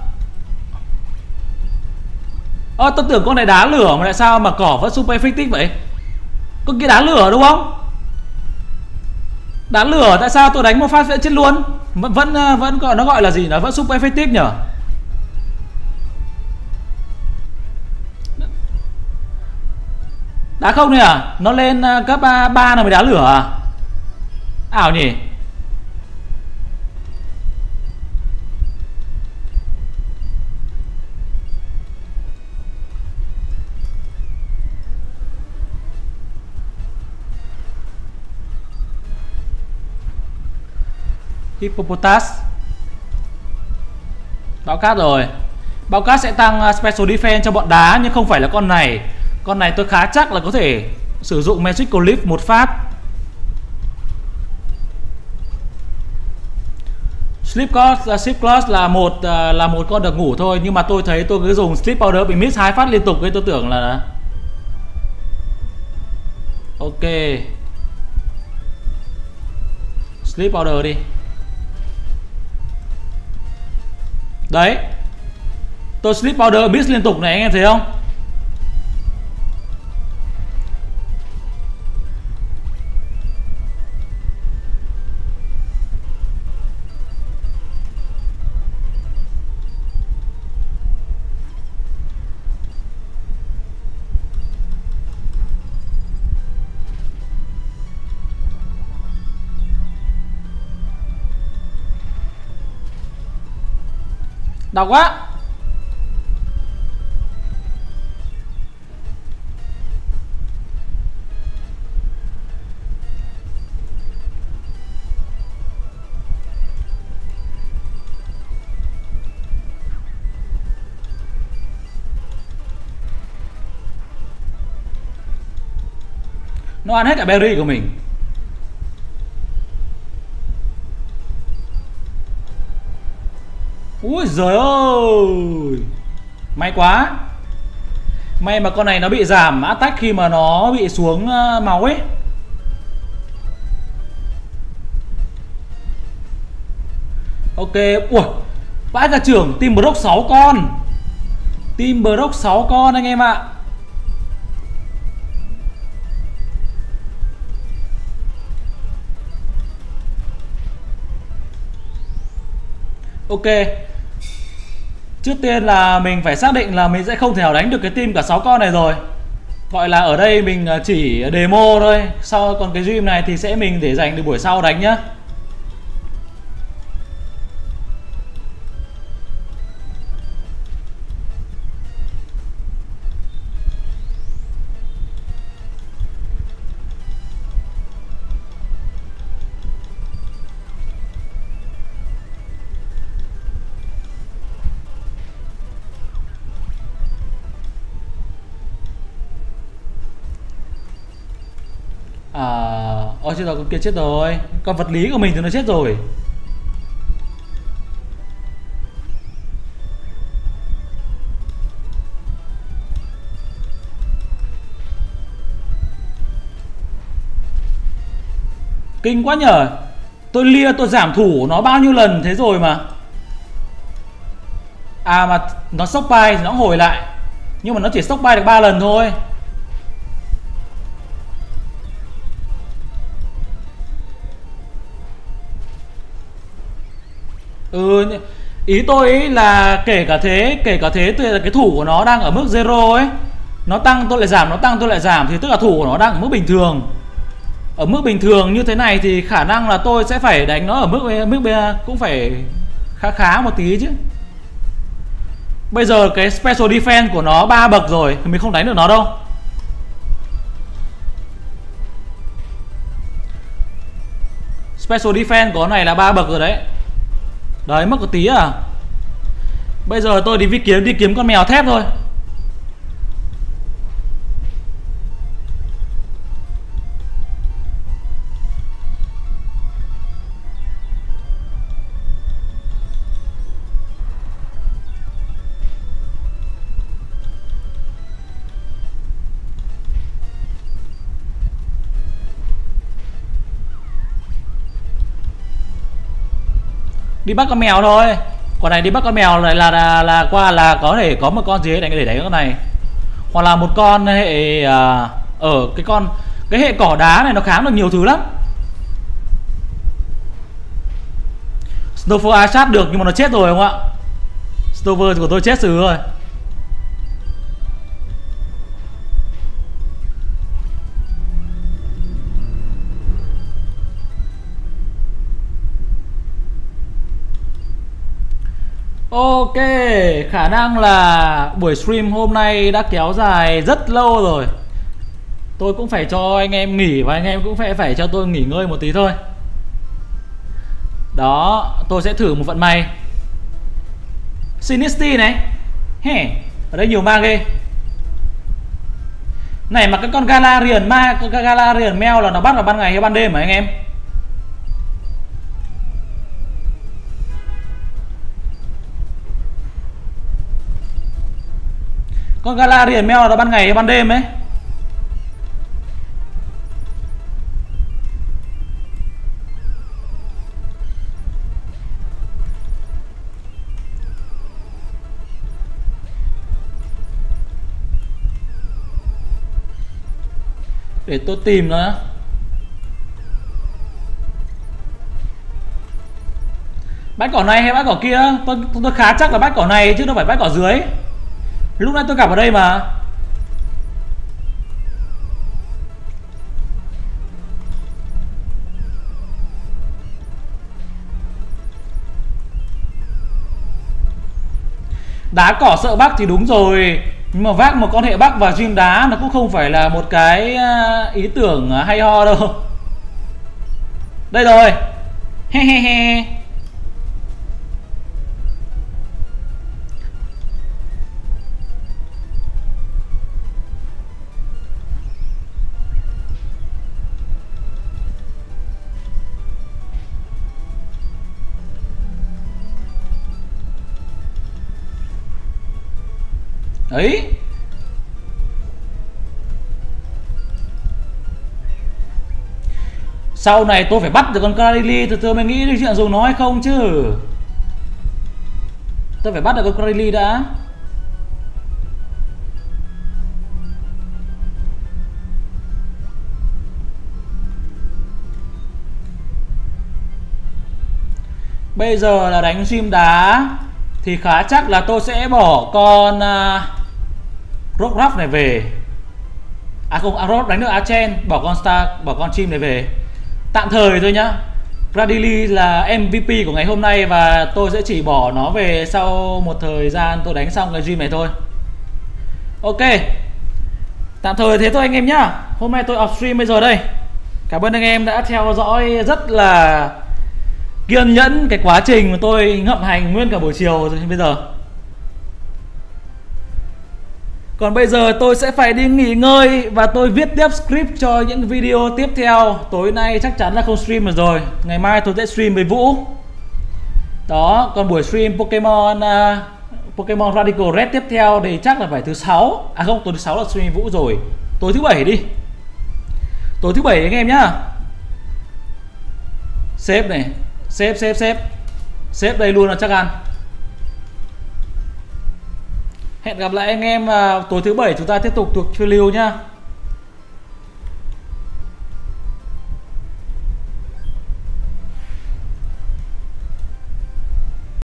Ơ, tôi tưởng con này đá lửa mà tại sao mà cỏ vẫn super effective vậy? Con kia đá lửa đúng không? Đá lửa tại sao tôi đánh một phát sẽ chết luôn? Vẫn vẫn vẫn gọi nó gọi là gì, nó vẫn super effective nhở? Đá không này à? Nó lên cấp ba là mới đá lửa à? Ảo nhỉ? Hippopotas. Bao cát rồi. Bao cát sẽ tăng special defense cho bọn đá, nhưng không phải là con này. Con này tôi khá chắc là có thể sử dụng Magical Leaf một phát. Sleep Clause, uh, Sleep Clause là một uh, là một con được ngủ thôi, nhưng mà tôi thấy tôi cứ dùng Sleep Powder bị miss hai phát liên tục ấy, tôi tưởng là ok. Sleep Powder đi. Đấy. Tôi Sleep Powder miss liên tục này, anh em thấy không? Đau quá. Nó ăn hết cả berry của mình. Ui giời ơi. May quá. May mà con này nó bị giảm attack khi mà nó bị xuống máu ấy. Ok. Ui, vãi cả trưởng. Team Brock sáu con. Team Brock sáu con anh em ạ. Ok. Trước tiên là mình phải xác định là mình sẽ không thể nào đánh được cái team cả sáu con này rồi. Gọi là ở đây mình chỉ demo thôi. Sau còn cái gym này thì sẽ mình để dành được buổi sau đánh nhá. À, ôi chết rồi, con kia chết rồi. Con vật lý của mình thì nó chết rồi. Kinh quá nhờ. Tôi lia tôi giảm thủ nó bao nhiêu lần thế rồi mà. À mà nó sốc bay thì nó hồi lại. Nhưng mà nó chỉ sốc bay được ba lần thôi. Ừ, ý tôi ấy là kể cả thế, kể cả thế tuy là cái thủ của nó đang ở mức zero ấy, nó tăng tôi lại giảm, nó tăng tôi lại giảm, thì tức là thủ của nó đang ở mức bình thường. Ở mức bình thường như thế này thì khả năng là tôi sẽ phải đánh nó ở mức mức cũng phải khá khá một tí chứ. Bây giờ cái special defense của nó ba bậc rồi thì mình không đánh được nó đâu. Special defense của nó này là ba bậc rồi đấy. Đấy, mất một tí à. Bây giờ tôi đi vi kiếm đi kiếm con mèo thép thôi. Đi bắt con mèo thôi. Còn này đi bắt con mèo lại là, là là qua là có thể có một con gì đánh để đánh con này, hoặc là một con hệ ở uh, cái con cái hệ cỏ đá này nó kháng được nhiều thứ lắm. Snowfall sát được nhưng mà nó chết rồi không ạ? Snowfall của tôi chết xử rồi. Ok, khả năng là buổi stream hôm nay đã kéo dài rất lâu rồi. Tôi cũng phải cho anh em nghỉ và anh em cũng phải phải cho tôi nghỉ ngơi một tí thôi. Đó, tôi sẽ thử một vận may. Sinisty này. Hè, ở đây nhiều ma ghê. Này mà cái con Galarian ma, cái Galarian mèo là nó bắt vào ban ngày hay ban đêm hả anh em? Con Galarian mèo là ban ngày hay ban đêm ấy? Để tôi tìm nó. Bãi cỏ này hay bãi cỏ kia? Tôi, tôi khá chắc là bãi cỏ này chứ đâu phải bãi cỏ dưới. Lúc nãy tôi gặp ở đây mà. Đá cỏ sợ bắc thì đúng rồi. Nhưng mà vác một con hệ bắc và gym đá nó cũng không phải là một cái ý tưởng hay ho đâu. Đây rồi. He he he. Ấy. Sau này tôi phải bắt được con Cradily từ từ mới nghĩ đến chuyện dùng nó hay không chứ. Tôi phải bắt được con Cradily đã. Bây giờ là đánh sim đá thì khá chắc là tôi sẽ bỏ con uh, Rockruff này về. À không, Arrow đánh được Archen, bỏ con Star, bỏ con chim này về. Tạm thời thôi nhá. Cradily là em vê pê của ngày hôm nay và tôi sẽ chỉ bỏ nó về sau một thời gian tôi đánh xong cái gym này thôi. Ok. Tạm thời thế thôi anh em nhá. Hôm nay tôi off stream bây giờ đây. Cảm ơn anh em đã theo dõi rất là kiên nhẫn cái quá trình mà tôi ngậm hành nguyên cả buổi chiều rồi bây giờ. Còn bây giờ tôi sẽ phải đi nghỉ ngơi và tôi viết tiếp script cho những video tiếp theo. Tối nay chắc chắn là không stream được rồi. Ngày mai tôi sẽ stream với Vũ. Đó, còn buổi stream Pokemon uh, Pokemon Radical Red tiếp theo thì chắc là phải thứ sáu. À không, tối thứ sáu là stream Vũ rồi. Tối thứ bảy đi. Tối thứ bảy anh em nhá. Xếp này, xếp xếp xếp. Xếp đây luôn là chắc ăn. Hẹn gặp lại anh em vào tối thứ bảy chúng ta tiếp tục thuộc phiêu lưu nhá.